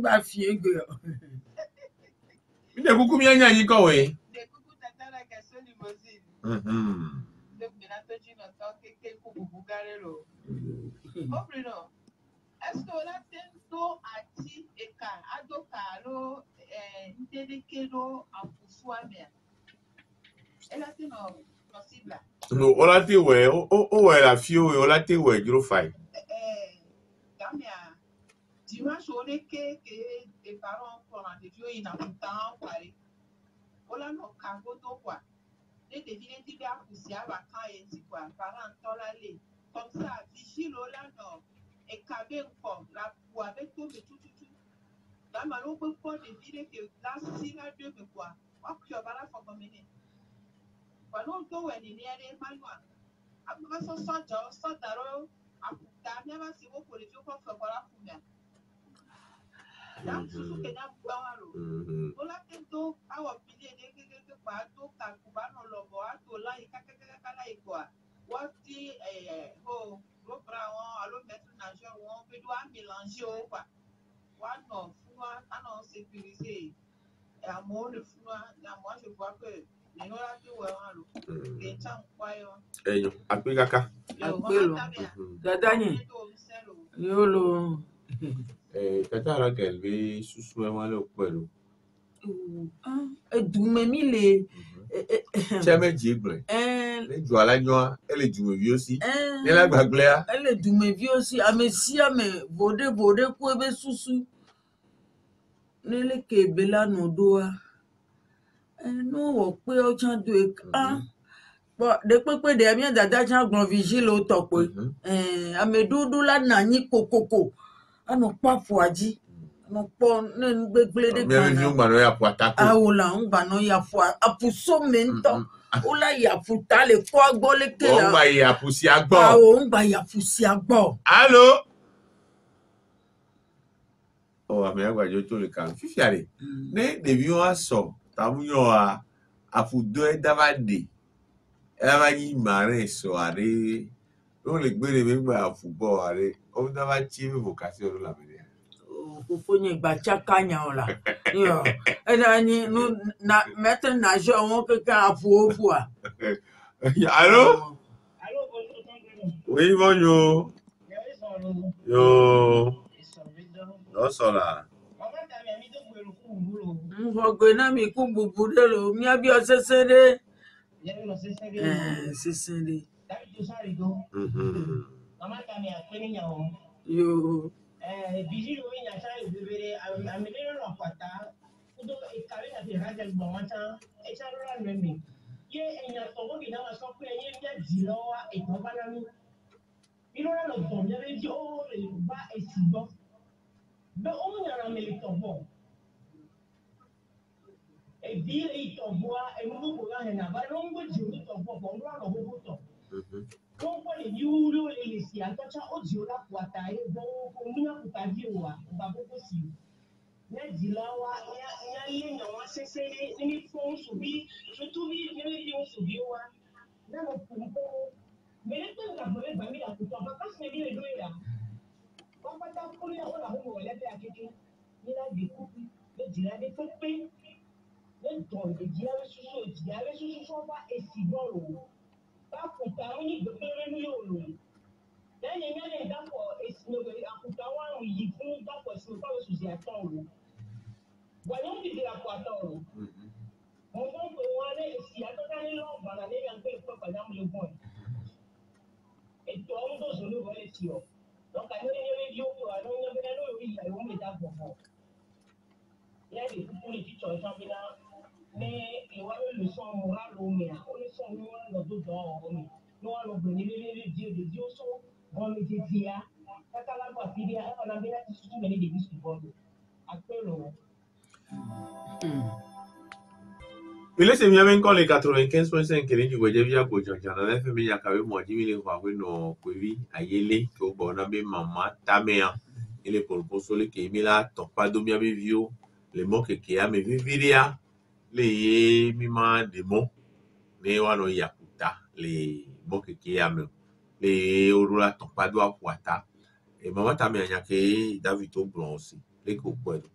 de kuku mi anya yin ko we de kuku tata la question limousine de bina to ji no to ke kuku bugarelo Bruno est-ce que la tento ati eka adokalo ntedekelo ampufu amia ela tino sensible. No, on a été ouais, ouais la fille, on a été ouais, gros faille. Dimanche, on est que les parents font des vieux, ils n'ont pas de temps pour aller. On a nos cagots quoi. Les défilés d'hiver poussés à vacances et quoi. Parents t'en aller. Comme ça, vigile là non. Et cabé comme la pour avec tout. Là, maintenant, on peut pas défiler que là, si la deux me quoi. Moi, je vais la faire comme une. Pendant que vous êtes né, manuel. Après ça, ça d'aro. Après, il y a si vous pouvez faire quoi faire voilà pour moi. Là, sous que n'a pas alors. On a tento à opinion de que pas tout cas pour pas non logo à tout là et kaka et quoi. What dit oh le bras alors mettre nageur on peut doit mélanger au quoi. What non froid à non sécuriser. Et à mon le froid là moi je vois que les gens là qui ouais alors. Les gens quoi yo. Eh yo, après kaka. Dadani. Yolo. Tata la qu'elle veut sous-soumer moi le poil. Dumemile. Tiens mais diable. Les doigts la nuit, elle est du vieux aussi. Elle a bagléa. Elle est du vieux aussi. Amesia me bode ko be susu. Nele ke bela no doa. No wo pe o chan do e bon de pepe de bien dada chan gbon vigile o to pe. Amedudu la na yin kokoko. Ano pa fuaji. No po ne gbegble de kan. Mi ngba no ya puata ko. Awola ngba no ya fu apuso mento. Ola ya futa le ko agbo le ke la. Ngba ya pusi agbo. Ngba ya fusi agbo. Allô? Oh, ame agba jo to le kan. Fifiare. Ne debi o aso, tamuyo a afudo e davade. Ela vai yi mare so are. O le gbere me gba football are. O dava chi vocation la bele. Kufonye gba chakanya ola. Yo. Ena ni no na mettre nageur on que kan afu ofua. Allô? Oui, bonjour. Yo. No sola. Ngogwe na mi ku bubude lo mi abi osesede. Sesede. Yo. Vigile oui na cha bebere amele no kwata kudo e kare na te haja gbo mata e cha ro ran mi ye enya to go bi na so pe ye ya dilowa e to ba na mi iro na lo to ya be ji o le ba e si bo be o nya na me to bo e bi e to bo e mu ko ga na ba ro ngo ji to bo bo ro ro bo to Como ele viu ele se atacha o jura kwata e bo kumuna kutaviwa babu si na dilawa ya le na wa sese ni fon subi surtout bi ni bi subi wa na no kumpo mele to na bole ba mi la kuto ba ka se bi le do ya ba ta ko ya o la ho wele be akeke ni la de ku le dira de pepe le don de dia susu so ba esigoro akuta oni gbẹgbẹrẹ ní òòlù lẹ́yìn mẹ́rin ìdápọ̀ èsìlógè akuta wọn àwọn yìí fún ìdápọ̀ èsìlógè fáwọn oṣù àtọ òòlù wọn ni wọn dìde àpò àtọ òòlù wọn fún pé wọn lé èsì àtọjá nílò ọgbàrà lẹ́yìn àgbẹ ìpẹ pàjáwìlẹgùn ètò ọhún tó sọ ní wọlé sí ọ lọkà ní ẹni ẹni yóò tó àná ní ẹni lórí ìyàwó mi dàgbọ fọ lẹ́yìn ìkúkú ní títọ ìṣàbílá ní ìwádìí olùsọ mọra lómi à olùsọ ní wọn lọ tó dọ ọ̀rọ̀ mi ní wọn lọ gbẹni lélẹrẹ di èdè tí ó sọ gọmi ti fi ya kátálágbà fi di àwọn abẹ láti tuntun mẹni dèbí sùpọ̀lù àpérò. Il est bien même quand les 95.5 qui du Guadeloupe ya ko janja na FM ya ka we mo jimi le kwa we no kwevi ayele ko bona be mama tamea ile pour sole ke mila to pa do mia be vio le mo ke ya me viviria le mima de mo ne wano yakuta le mo ke ya me le orula to pa do akwata e mama tamea nya ke David Oblon aussi le ko kwelo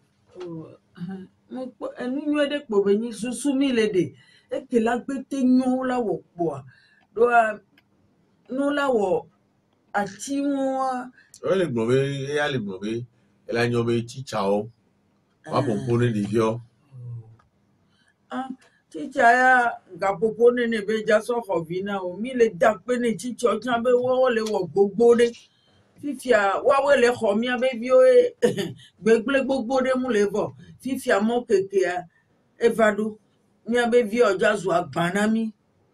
enu nyuie ɖe kpo be nyi susu mi le ɖe eke la gbete nyɔ la wɔ kpoa ɖoa nu la wɔ ati ŋua. le gblɔ be eya le gblɔ be ela nyɔ be tsitsawo wa ƒoƒo ne ɖeviwo. Chicha ya gapopo nene be jaso hovina o mi le dakpe ne chicha ojan be wo le wo gbogbo de fifia wa we le ho mi abe bi o gbegble gbogbo de mu le bo fifia mo keke ya evadu mi abe vi oja zu agbana mi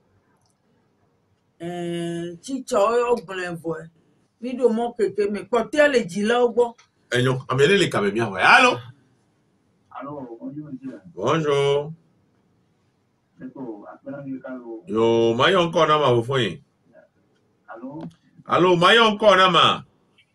chicha o gblen vo mi do mo keke mi po tele jila ogbo Enyo, amele le kame bien, ouais. Allô? Allô, bonjour, monsieur. Bonjour. D'accord, après, on est calme. Yo, mayo encore na ma vous foye. Allô? Allô, mayo encore na ma.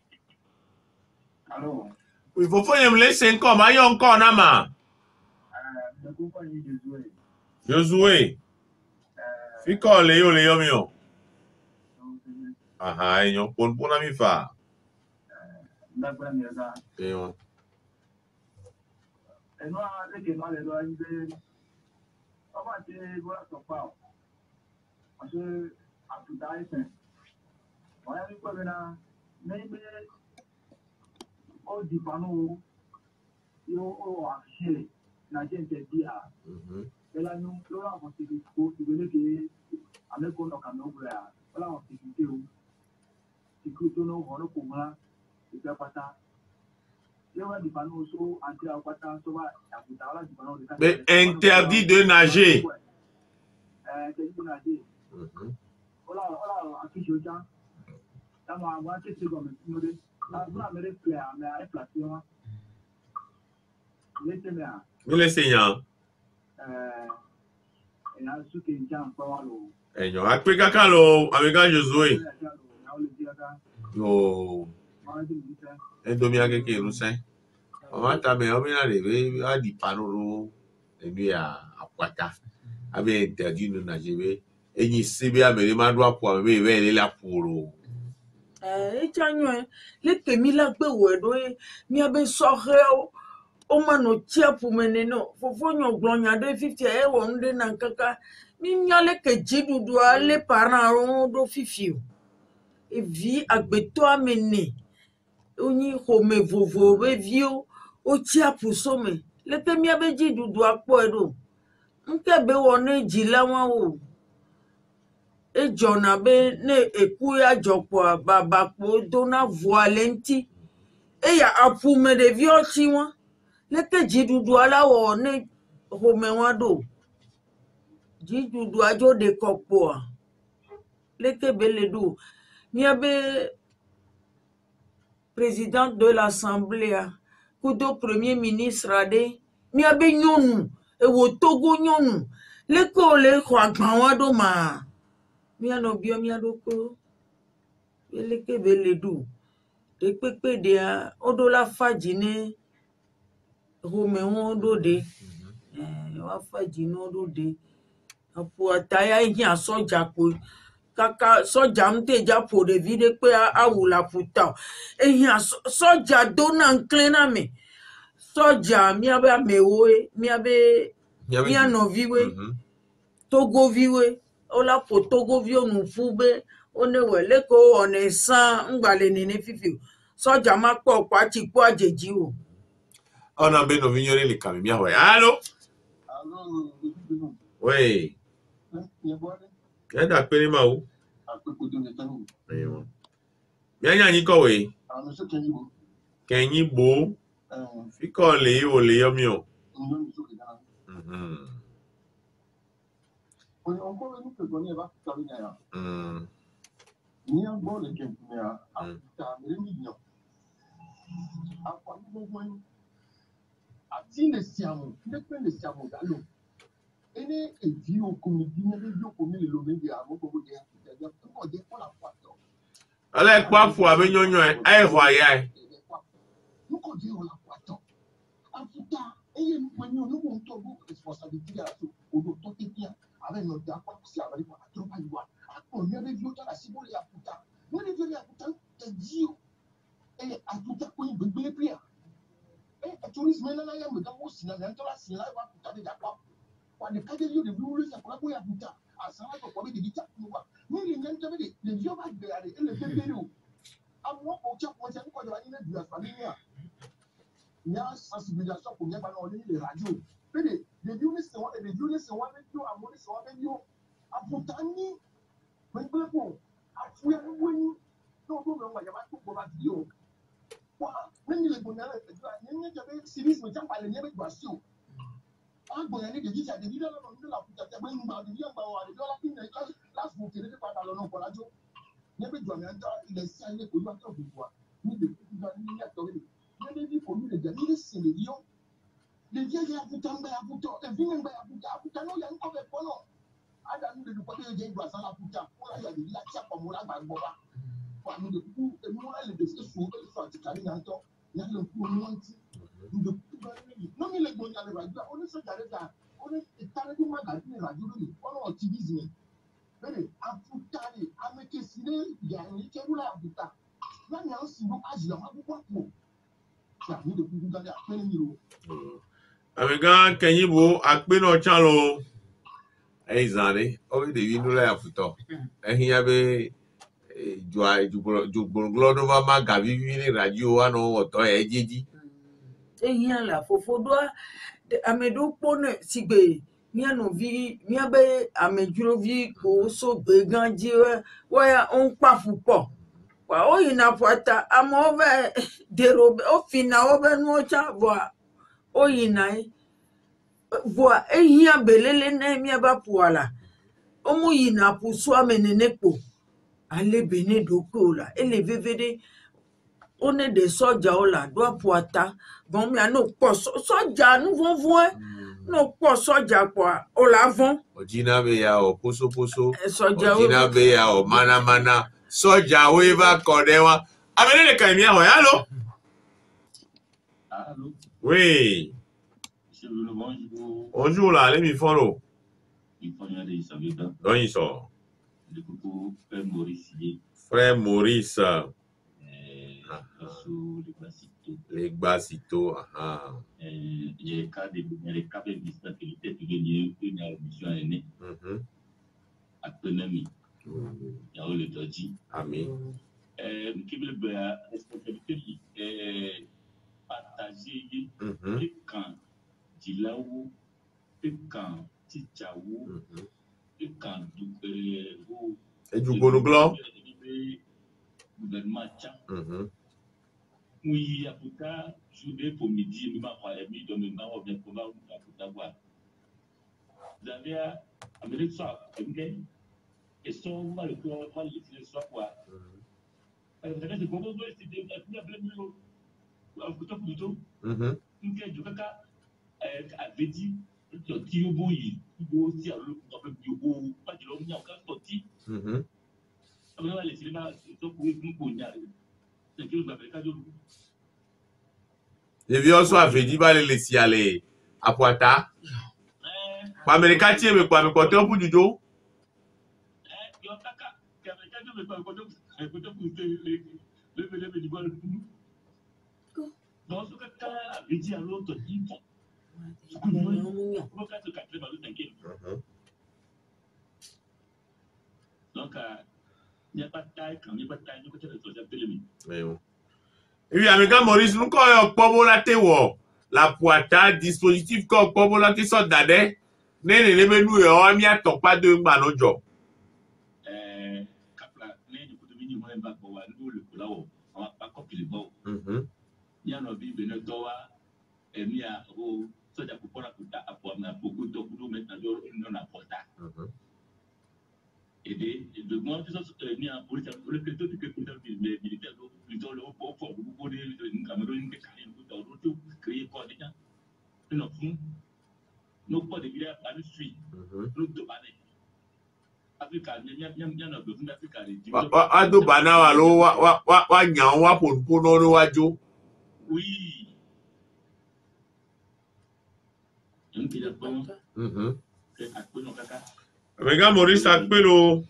Allô? Oui, vous foye me laisser encore, mayo encore na ma. Je comprends, Josué. Josué. Fiko le yo mio. Aha, enyo, pon na mi fa. D'accord, mais ça. Eyo. Et nous, avec les gens, les gens, ils disent, comment tu vois ton pas? Parce que, à tout à l'heure, on a vu quoi maintenant? Mais, au dépanneur, ils ont affiché, la gente dit, et là, nous, là, on s'est dit, tu veux que, avec on a quand même, là, on s'est dit, tu peux te nous voir comme là, et puis après ça, Mais interdit de nager. Vous laissez yan. Enyo, akpe kaka lo, avec Josué. Yo. Endomi akeke rusen. Mata me omina leve a di panoro e bi a akwata. Abe interdit de nager. Enyi sebe amere madu apo amebe ve le apuro. Echanyo le kemi la gbe wo do mi abe sohe o mano tia pumene no fofonyo glonya de 50 e wo nde na kaka mi nyale ke jidudu ale parent ron do fifi e vi agbeto amene oni home vovo be vio o tia pusome le kemi abe jidudu apo edo nke be wona jila wan o ejona be ne eku ya jopo babakpo dona voilenti e ya apume de vio ti won leke jidudu alawo ne home wan do jidudu ajo de kopo leke bele do mi abe président de l'assemblée kudo premier ministre ade mi abe nyonu e wo togo nyonu leke o le ko agban wan do ma mi ano bio mi adoko leke bele do de pepe de odo la faji ne home won do de wa faji no do de apo ataya yin soja po kaka soja mte ja po de vide pe awula puta eyin soja do na nklena me soja mi abe amewo mi abe mi ano viwe togo viwe ola po togo vi onu fube onewe leko one san ngbale ni fifi soja ma po pa ti po ajeji o ona be no vignore le kame bien, ouais. Allô? Allô, Oui. Keda pele ma ou? Eyo. Bien yanyi ko we. Kenyi bo. Fiko le yo mio. Ale kwa fu abe nyonyo e ai hwa ya. Bene, the units one video, I'm only so video. Abutani, when people are when no problem, I have to go back to you. When you go now, you have a series with jump and never was you. I'm going to get the video of the when about the young boy, the dollar in the last book, the part I don't know what I do. Never do the sign that we want to be one. Maybe for me, the leaders in the young. The year Abutan by Abuto, the women by Abuta, no young of a polo. I don't know the Potter Jane was an Abuta, or I had the Lacha from Muraba Boba. For me, the more elements is food for the Carinanto, Yellow Monty, the no milk going to the only so that only a terrible magazine, or TV. Very Abutari, I make a snake, Yanni, Kerula Abuta. None else, no as you have a Amiga Kenyibo akpeno chalo ezane obi de windu la yafuto ehin abe jugboro no ma gavi ni radio ano oto ejeji ehin la fofodo amedo pone sigbe miano vi miabe amejuro vi ko so gbe ganji wa on pa fupo wa o ina pata amove dero o fina obe no cha boa o ina boa ehin belele na miaba puala o mu ina pusu amenenepo ale bene doko la ele vevede on est des soja ola doit poata bon mi ano po soja nu vonvon no po soja kwa ola von ojina be ya o poso soja ojina be ya o mana soja weva kodewa amene kan mi aho ya lo Allô? oui Monsieur le bonjour. bonjour là let me follow Il faut y aller, ça veut dire. donc il sort Le coucou, frère Maurice. frère Maurice Sur les Basito. les Basito Il y a des cas de disponibilité qui viennent une émission année. Après Nami. Il y a le Dodji. Amen. Qui veut la responsabilité partager quand Dilaou, quand Tichaou, quand et du gouvernement tcha. Oui, Aputa, journée pour midi, il m'a parlé de me voir bien pour voir. Vous avez Amérique soir, ok? Et son va le corps, va le laisser le soir quoi. Vous avez des bonbons, c'est des blêmes, Aputa plutôt. Ok, du caca avait dit, tu es beau, il faut aussi à l'autre, pas de l'homme, il y a encore sorti. On va laisser les mains, donc vous pouvez y aller. Les vieux sont à Vedi, va les laisser aller à Poita. Pour Américain, tu es quoi, mais quand tu es au bout du dos? Donc, il n'y a pas de taille, quand il n'y a pas de taille, nous peut-être social télémi. Oui, Amiga Maurice, nous quand on la tewo, la poita, dispositif quand on la te sort d'adé, né les menus et on m'y attend pas de manojo. Capla, né du coup de mini moins bas pour nous le colao, on va pas copier le beau. Il y a nos vies Benotoa, et mis à au soja pour la puta à pour beaucoup de coups maintenant dans la porta. Et de moi, tout ça, mis à police, le plutôt que les militaires, plutôt le haut pour vous pour les Cameroun, des Canadiens, tout créer quoi déjà. Nous pas de guerre à nous suivre. Nous de banner. Africa, il y a un besoin d'Africa. Ado bana walo wa nyan wa ponpo no wajo. Oui. Donc il y a bon. Amiga Maurice akpelo.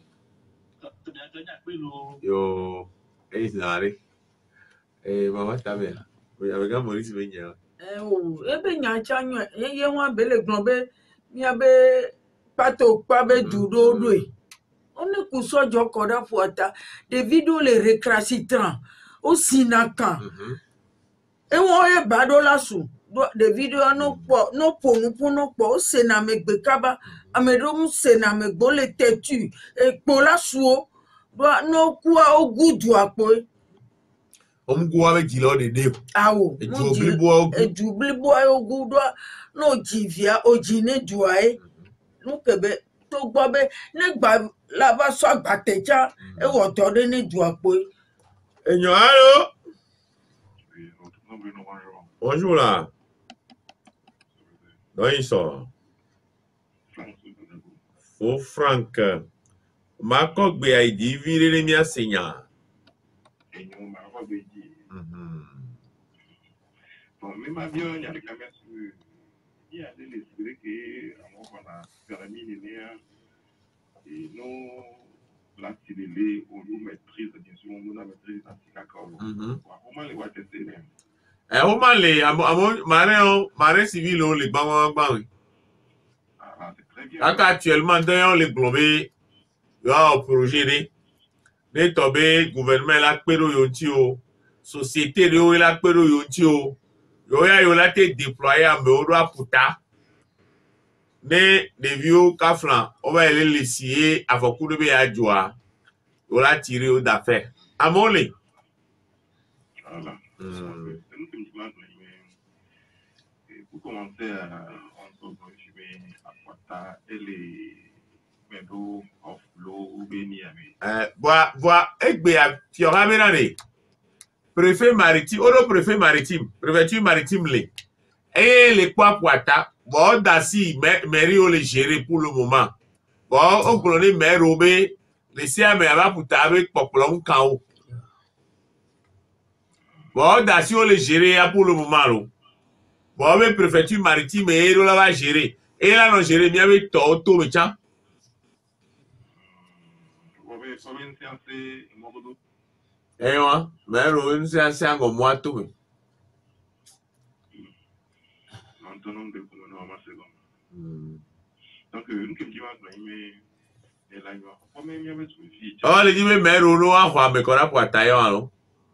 Yo, ezare. Mama tabe. Amiga Maurice benya. Ebe nyacha nyo ye wan bele glombe mi abe pato pa be dudo doi. On ne kusojo koda fuata des vidéos les récalcitrants au sinakan. E won e badola su The video no ponu pono po se na megbe kaba amedo se na megbo le tetu e pola suo no kwa ogudu apo Omgua be jilo de de. awo ejublibo ogudu no jivia ojine duae no kebe to gbo be negba la ba so agbateja e wo to de ni du apo Enyo allo. Bonjour là. Oui, ça. Faux Franck. Ma coque be aidi vire le mia segna. Bon, mais ma bien, il y a des caméras sur. Il y a des esprits qui, on a permis de venir et nous, la télé, on nous maîtrise, bien sûr, on nous maîtrise dans ce cas-là. Comment les voix tester même? Au Mali, maré civil, les banques. C'est très bien. Actuellement, d'ailleurs, les globés, il y a un projet de tomber gouvernement la péro yontio, société de la péro yontio, il a été déployé à Meodoa Puta, mais des vieux caflan, on va aller les scier à beaucoup de béadjoa, on l'a tiré au d'affaires. À Molé. Voilà. Pour commencer, on se retrouve à Puta et les médos of l'eau ou béni. Voilà, tu auras ménagé. Préfet maritime, préfet maritime, préfecture maritime, et les quoi Puata, bon, d'assis, mairie, on les gérer pour le moment. Bon, on connaît maire Robé, laissez à Mera pour avec Poplon Kao. Bon, d'assis, on les gérer pour le moment. Bon, mais préfecture maritime, et on va gérer. Et là, on gère bien avec Toto, mais tiens. Eh ouais, mais Robin, c'est un gros mois tout. Oh, les dîmes, mais Rono a quoi, mais qu'on a pour Taïwan.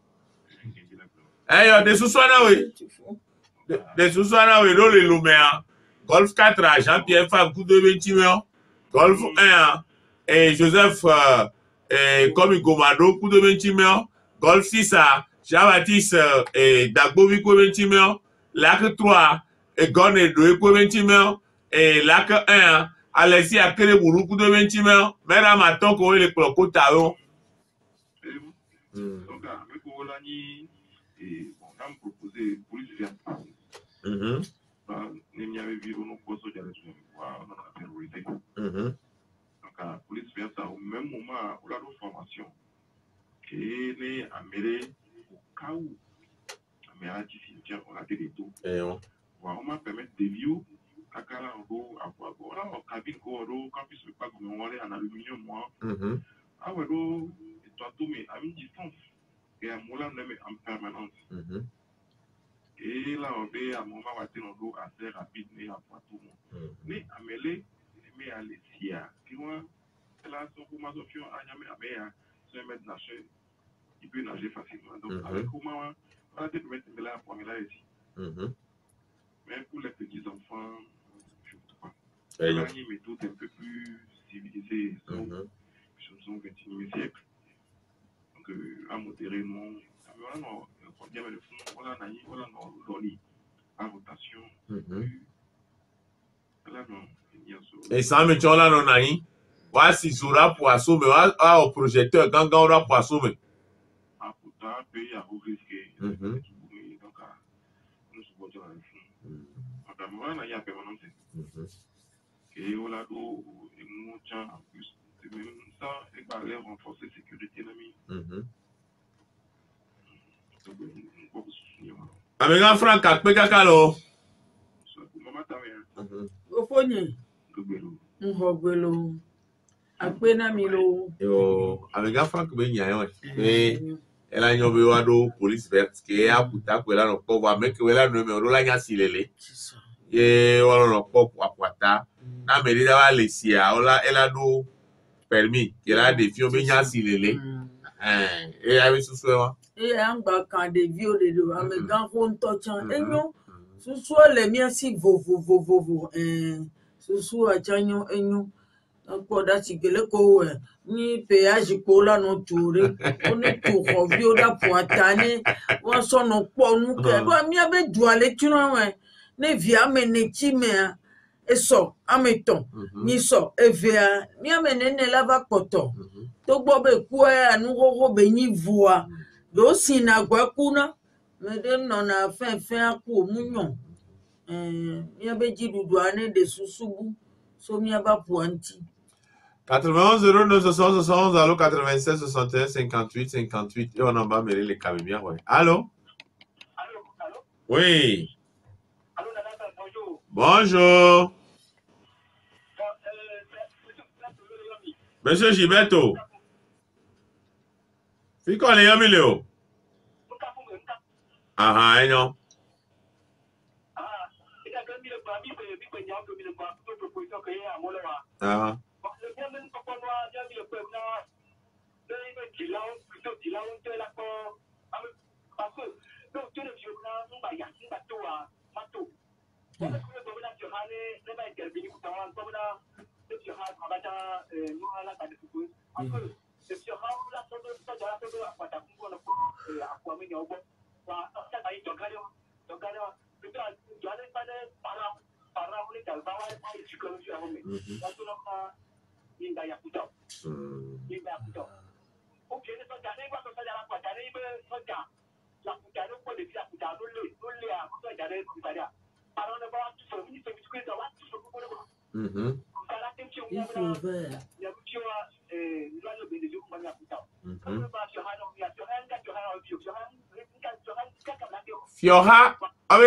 Eh, des sous-soins, oui. Des sous-soins, oui, les Luméa. Golf 4 à Jean-Pierre Fab, coup de 20 millions. Golf 1 et Joseph comme Gomado, coup de 20 millions. Golf 6 à Jean-Baptiste et Dagbovi, coup de 20 millions. Lac 3 et Gon et 2, coup de 20 millions. Et Lac 1 Alessi à Kérebourou, coup de 20 millions. Mais là, maintenant, qu'on est les clocos taillons. Donc, avec Olani, on a proposé police verte. N'y avait vu nos postes de la terrorité. Donc, la police verte, au même moment, on a une formation qui est amenée au cas où on a dit on a des tout. On m'a permis de vivre à Carango, à Bois, en cabine, campus, pas comme on est en aluminium, moi. Ah, ouais, et toi, tout, mais à une distance. Et à Moulin, en permanence. Et là, on est à un moment où on assez rapide, mais à pas tout le monde. Mais à mêler, mais à l'Essia, qui voit, là, son formation à Yamé, à 5 mètres nager, il peut nager facilement. Donc, avec comment, on a peut-être mettre là pour là ici. Mais pour les petits enfants, je ne sais pas. Là, il y a une méthode un peu plus civilisée. Nous sommes au XXIe siècle. Donc, à modérer, non. Et ça me tient là, non, Nani. Voici Zora pour assommer. Ah, au projecteur, Ganga, on pour assommer. Ah, pourtant, pays à vous risquer. Donc, nous sommes dans le fond. Donc, il y a permanence. Et on a d'eau, et nous, tiens, en plus, c'est même ça, et par les renforcer sécurité, l'ami. Amiga Frank Akpekakalo. Ofonye. Ngogwelo. Akpena milo. Yo, Amiga Frank Benyayo. Elle a une vélo police verte qui est à Puta, qui est là, on va mettre là, nous, mais on l'a gagné silélé. Et on l'a pas pour Puta. Na mairie d'avoir laissé, elle a nous permis, qu'elle a des filles, mais gagné silélé. Et avec ce soir. Et un bac de vieux de deux, avec un rond touchant. Et non, susu le mia si vovovovovo susu achanyo enyo ko da sigele ko ni péage ko la no toure oni to ko vi o da pointane won so no po nu ke do mia be duale tuno we ne via menechi me eso ameton ni so evia mia menene lava poto to gbo be ku anu gogo be ni voa do sinagwa kuna me de no na fen aku munyon mia be jidudu ane de susubu so mia ba pointi 91 09 71 allo 96 61 58 58 et on en bas mêler les caméras ouais. Allô? Allô? Oui. Allô, Nanata, bonjour. Bonjour. Monsieur Gilberto. Fii qu'on les a mis Léo. Ah, non. Ah. Fiora,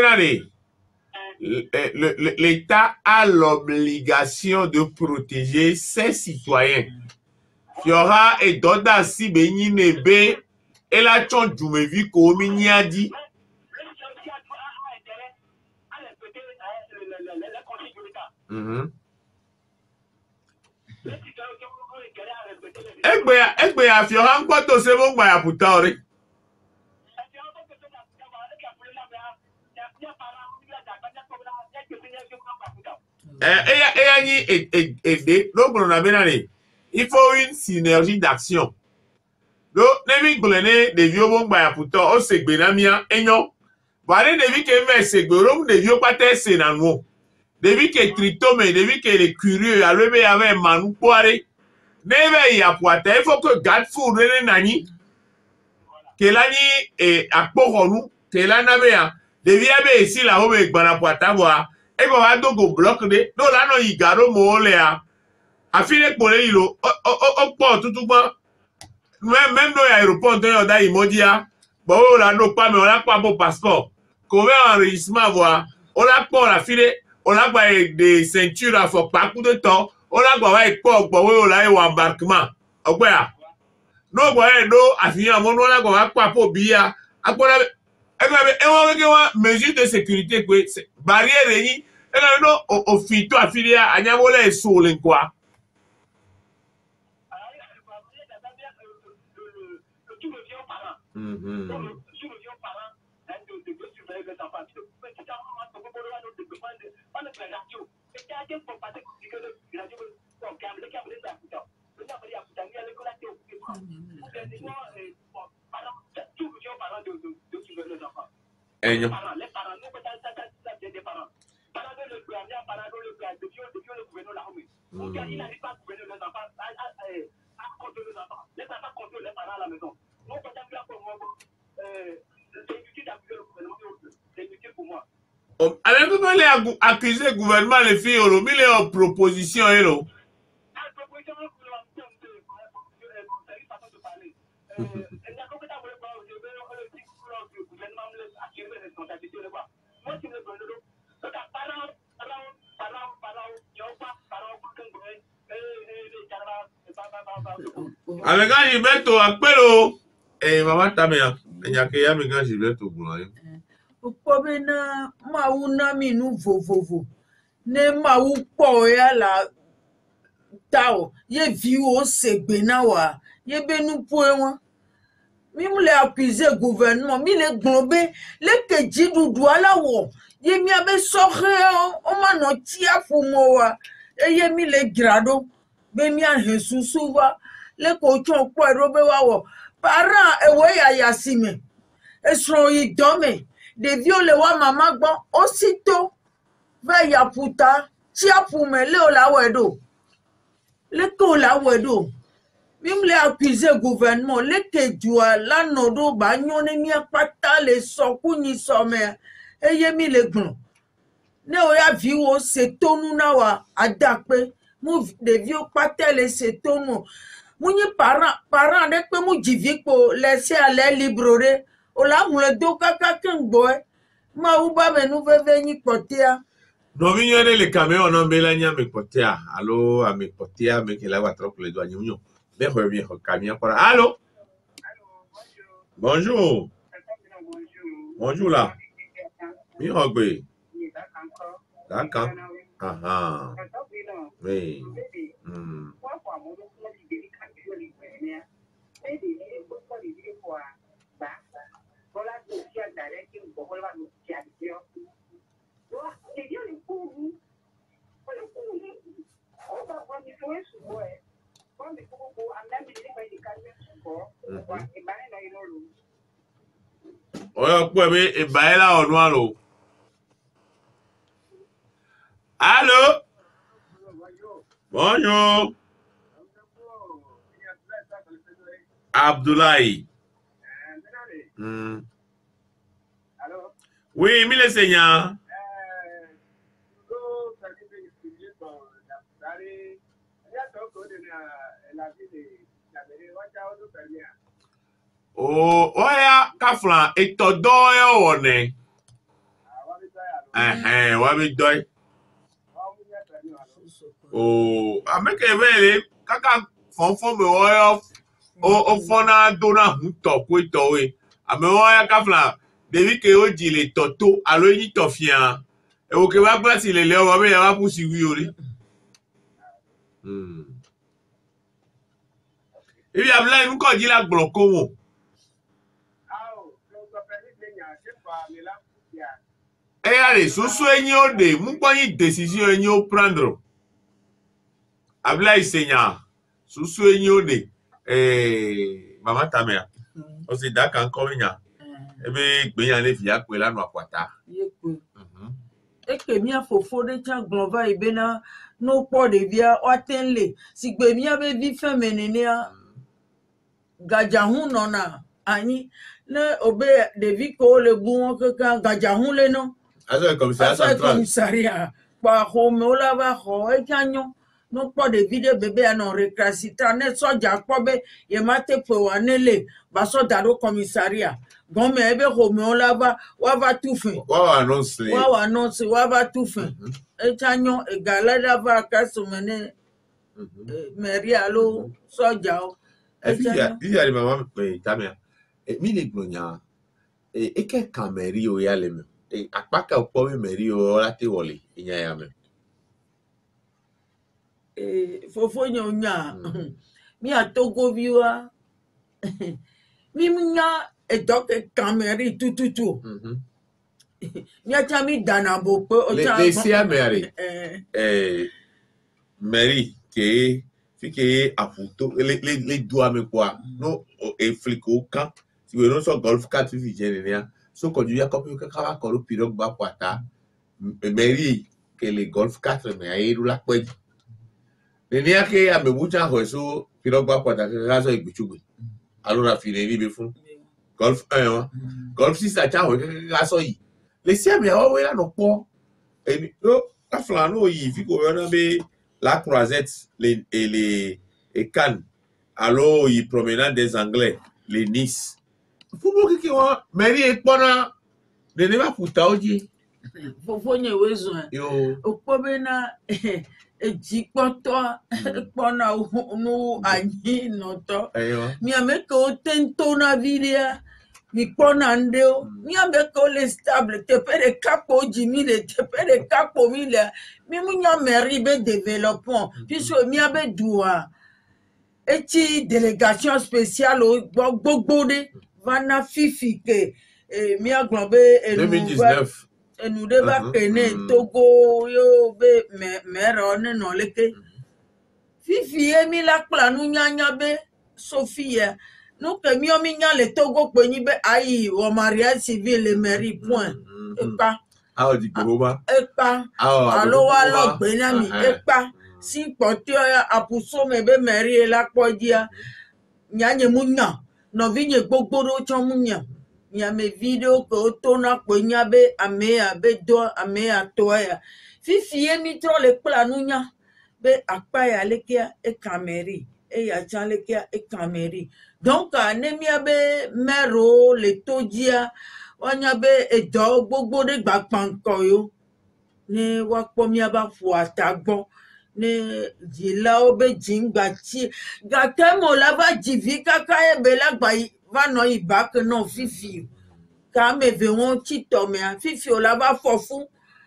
l'État a l'obligation de protéger ses citoyens. Fiora et Doda si Benyi Nebe et la chon Djumevi Komi a dit. Egbe ya Fiora nkwato se mo gba ya puta ori. Il faut une synergie d'action. Donc, nevi glene de vieux bon ba puto o segbe na mia enyo. Bare nevi ke me segbe rom de vieux pate senanwo. Devi ke tritome, devi ke les curieux a levé avec manu poire. Neve ya poate, il faut que Gadfou rene nani. Que l'ani et à Poronu, que l'anabea. Devi abe ici la hobe gbana poata voa. Et qu'on va donc au bloc de. Non, là, non, il garo moolea. A fine pour les îlots. Au port, tout bon. Même dans l'aéroport, dans l'imodia. Bon, on a nos pas, mais on a pas bon passeport. Qu'on veut enregistrement voir. On a pas la file. On a pas des ceintures à faire pas coup de temps. On a pas pas on a un embarquement. Ok, non, non, à finir, on a pas pour billard. À quoi mesure de sécurité, barrière, et non, au fito affilié à Niamola et Soulin, quoi. Avec comment les accuser le gouvernement, les filles, ont mis les propositions, hello. Avec un Gilberto, appelle-o. Eh, maman, ta mère. Il y a qu'il y a un Gilberto pour lui. Ukobena mauna minu vovovo ne mau po ya la tao ye vi o segbe na wa ye benu po won Mime les accuser gouvernement, mi les globé, les que jidu douala wo. Ye mi abe sorre o mano tia fumowa. E ye mi le grado, be mi an hesusuva, le kochon kwa robe wawo. Parents e we ya yasime. E son yi dome. De viole wa mama bon aussitôt. Ve ya puta, tia fume le o la wedo. Le ko la wedo. Même les accusés gouvernement, les kedjoua, la nodo, bagnone, mi pata, les sokou, ni sommer, et yemi les glons. Ne oya viwo, se tonu na wa, adakpe, mou de vieux patel, se tonu. Mouni parents, dès que mou diviko, laisser aller libérer, o la moule do kaka boy, ma ouba me nou ve venir potea. No vignere le camions en belania me potea, allo a me potea, me que la va trop les douaniers. Viejo camion para. Allô? Bonjour. Bonjour là. Mirogbe. D'accord. Ah. Oui. Oya kwebe e baela onwalo. Allô? Bonjour. Abdoulaye. Oui, mille seigneurs. Oh, oya kafla etodoyo one. Wabi doy. Oh, ameke vele kaka fonfon me oya o fona dona huto kwito we. Ame oya kafla devi ke o jile toto alo yi tofia. E o ke ba place le o ba ya ba pusi wi ori. Ibi abla nu ko jila gloko wo. Allez, soso enyo de, mou une décision enyo prendre. Abla Seigneur, soso enyo de, maman ta mère, on se dit encore nya. Ebe gbeyan le fia ko la no akwata. Et que mia fofo de chan glova ibena no po de via otenle. Si gbe mia be vi femenene gajahun nona ani ne obe de vi ko le bon que gajahun le no. Aso commissariat. Kwa home ola va ho e kanyo. No po de video bébé anon recrasita ne soja kobe ye mate po wanele baso daro commissariat. Gome ebe home ola va wa va tout fin. Wa annonce. Wa va tout fin. E kanyo e galada va kasumene meri alo soja o. Il y a les mamans ta mère. Mi le glonya e ke kameri o ya le me. E akpaka po meri o la te wole inya ya me. Fofo nyonya mi atogo viwa mi nya edoke kameri tututu mi atami danabo pe o ta le sia meri meri ke fi ke aputo le doa me kwa no e fliko kan si we no so golf cat fi generia so ko ju ya ko ka ka ko ro pirog ba kwata meri ke le golf cat me airu la pe. Nenia que a me mucha eso pero va para que caso y bichugwe allora fine ni be fun golf golf si sa cha que caso yi le si me o we la no po e no ka flano yi fi ko na be la croisette les Cannes allo yi promenade des anglais les Nice fu mo ki wa meri e pona de ne ba puta oji fofo nye wezo yo okpobena ejikpoto kpona nu anyi noto mi ameke o tento na vilia mi kpona ndeo mi ameke o le stable te pere kapo jimi le te pere kapo mi le mi munya meri be développement puisque mi abe doua eti délégation spéciale o gbogbo de vana fifi ke mia glombe 2019. nous devons connaître Togo yo be mère ne non leke fifi emi la kla nu nyanya be Sophie nous que mi omi nya le Togo pe ni be ayi o mariage civil le mairie point epa Ah di Goroba. epa alo wa lo gbe na mi epa si poti apuso me be mairie la po dia nyanye munya no vinye gbogboro cho munya nya me video ko to na po nya be amea be do amea toya fifi emi tro le planu nya be akpa ya lekia e kameri e ya chan lekia e kameri donc anemia be mero le tojia wanya be e do gbogbo de gba panko yo ni wa po mi aba fu atagbo ni jila obe jingba chi ga kemo la ba jivi kaka e be la gba va no ibak no fifi ka me ve won chi to me fifi o la ba fofu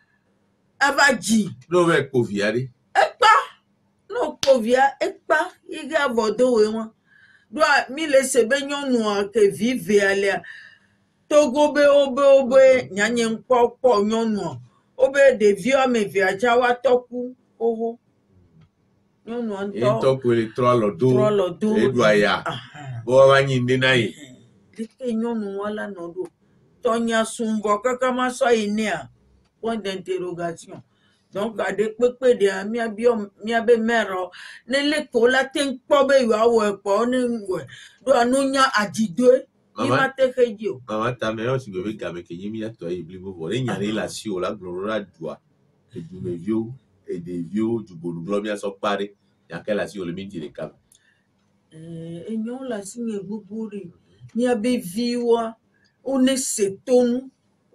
aba ji No ve koviari. epa no kovia epa iga vodo we won do mi le se be nyonu ke vive ale Togo be obe nyanye npo nyonu obe de vieux me via jawa toku oho nyonu anto To ko le trolodo. E doya. Bo wa nyinde na yi. dike nyonu wala no do tonya sumbo kaka ma so inia point d'interrogation donc à des pepe de mi be mero ne le ko la ten po be yo awo po ne ngwe do anunya ajido ni mate kejo Mama ta me o si be ga me ke yimi ato e blibo bo. E nyare la si o la glorora dua. E du me vieux et des vieux du bolu globia so pare. Ya ke la si o le mi dire kam. Enyon la sinye guguri mi be viwa one seton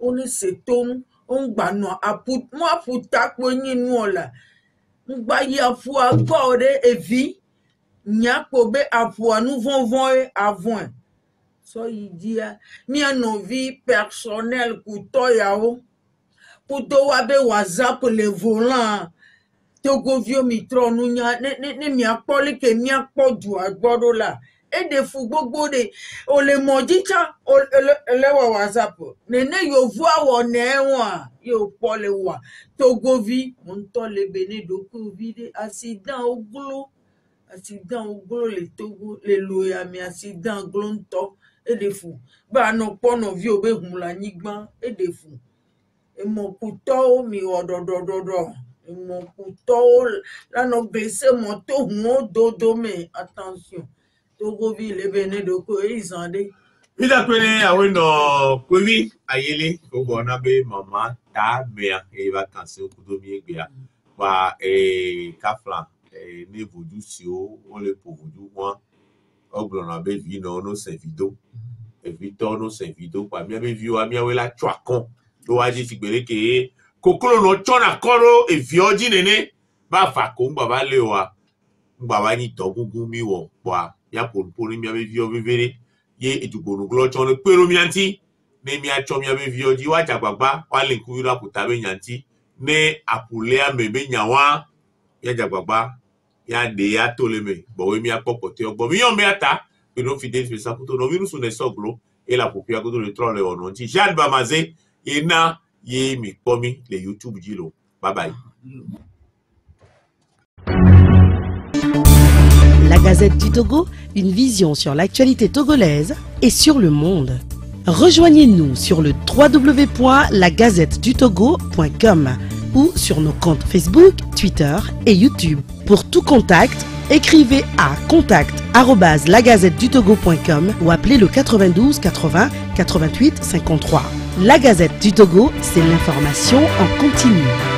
on gba no aput mo aputa po yin nu ola ngba ya fu agore evi nya po be afu anu vonvon avon so idia mi no vie personnelle kuto yawo kuto wa be WhatsApp le volant Togo vio mitro nu nya ne mi akpoli ke mi akpodu agbodo la e de fu gbogbo de o le mojicha o le wa WhatsApp ne yo vu awo ne wa yo pole wa Togo vi mon to le bene do ku vi de accident oglo le Togo le loya mi accident glonto e de fu ba no pono vi obe hun la nyigban e de fu e mo kuto mi ododododo mon couteau là no glissé mon to mo dodo mais attention Togo vi le bene do ko izande Ida kwene awe no kwevi ayele ko bona be mama ta mea e vacances o kudo mi egbe wa kafla ne vodu si o le povudu wa oglona be vi no servido e vito no servido pa mi be vi o mi awe la twakon do wa ji sigbere ke kokolo no chona koro e vioji nene ba fa ko ngba ba le wa ngba ba ni to gugun mi wo wa ya ponponi mi be vio vivere ye edugbono glo chona pero mi anti ne mi acho mi be vioji wa jagbagba wa le ku ira puta be nyanti ne apule ame be nyawa ya jagbagba ya de ya toleme bo we mi apopote ogbo mi yo me ata pe no fidèle pe sa puto no virus ne soglo e la popia ko le trolle ono nti Jean Bamaze ina ye mi pomi le YouTube jilo. Bye bye. La Gazette du Togo, une vision sur l'actualité togolaise et sur le monde. Rejoignez-nous sur le www.lagazettedutogo.com ou sur nos comptes Facebook, Twitter et YouTube. Pour tout contact, écrivez à contact@lagazettedutogo.com ou appelez le 92 80 88 53. La Gazette du Togo, c'est l'information en continu.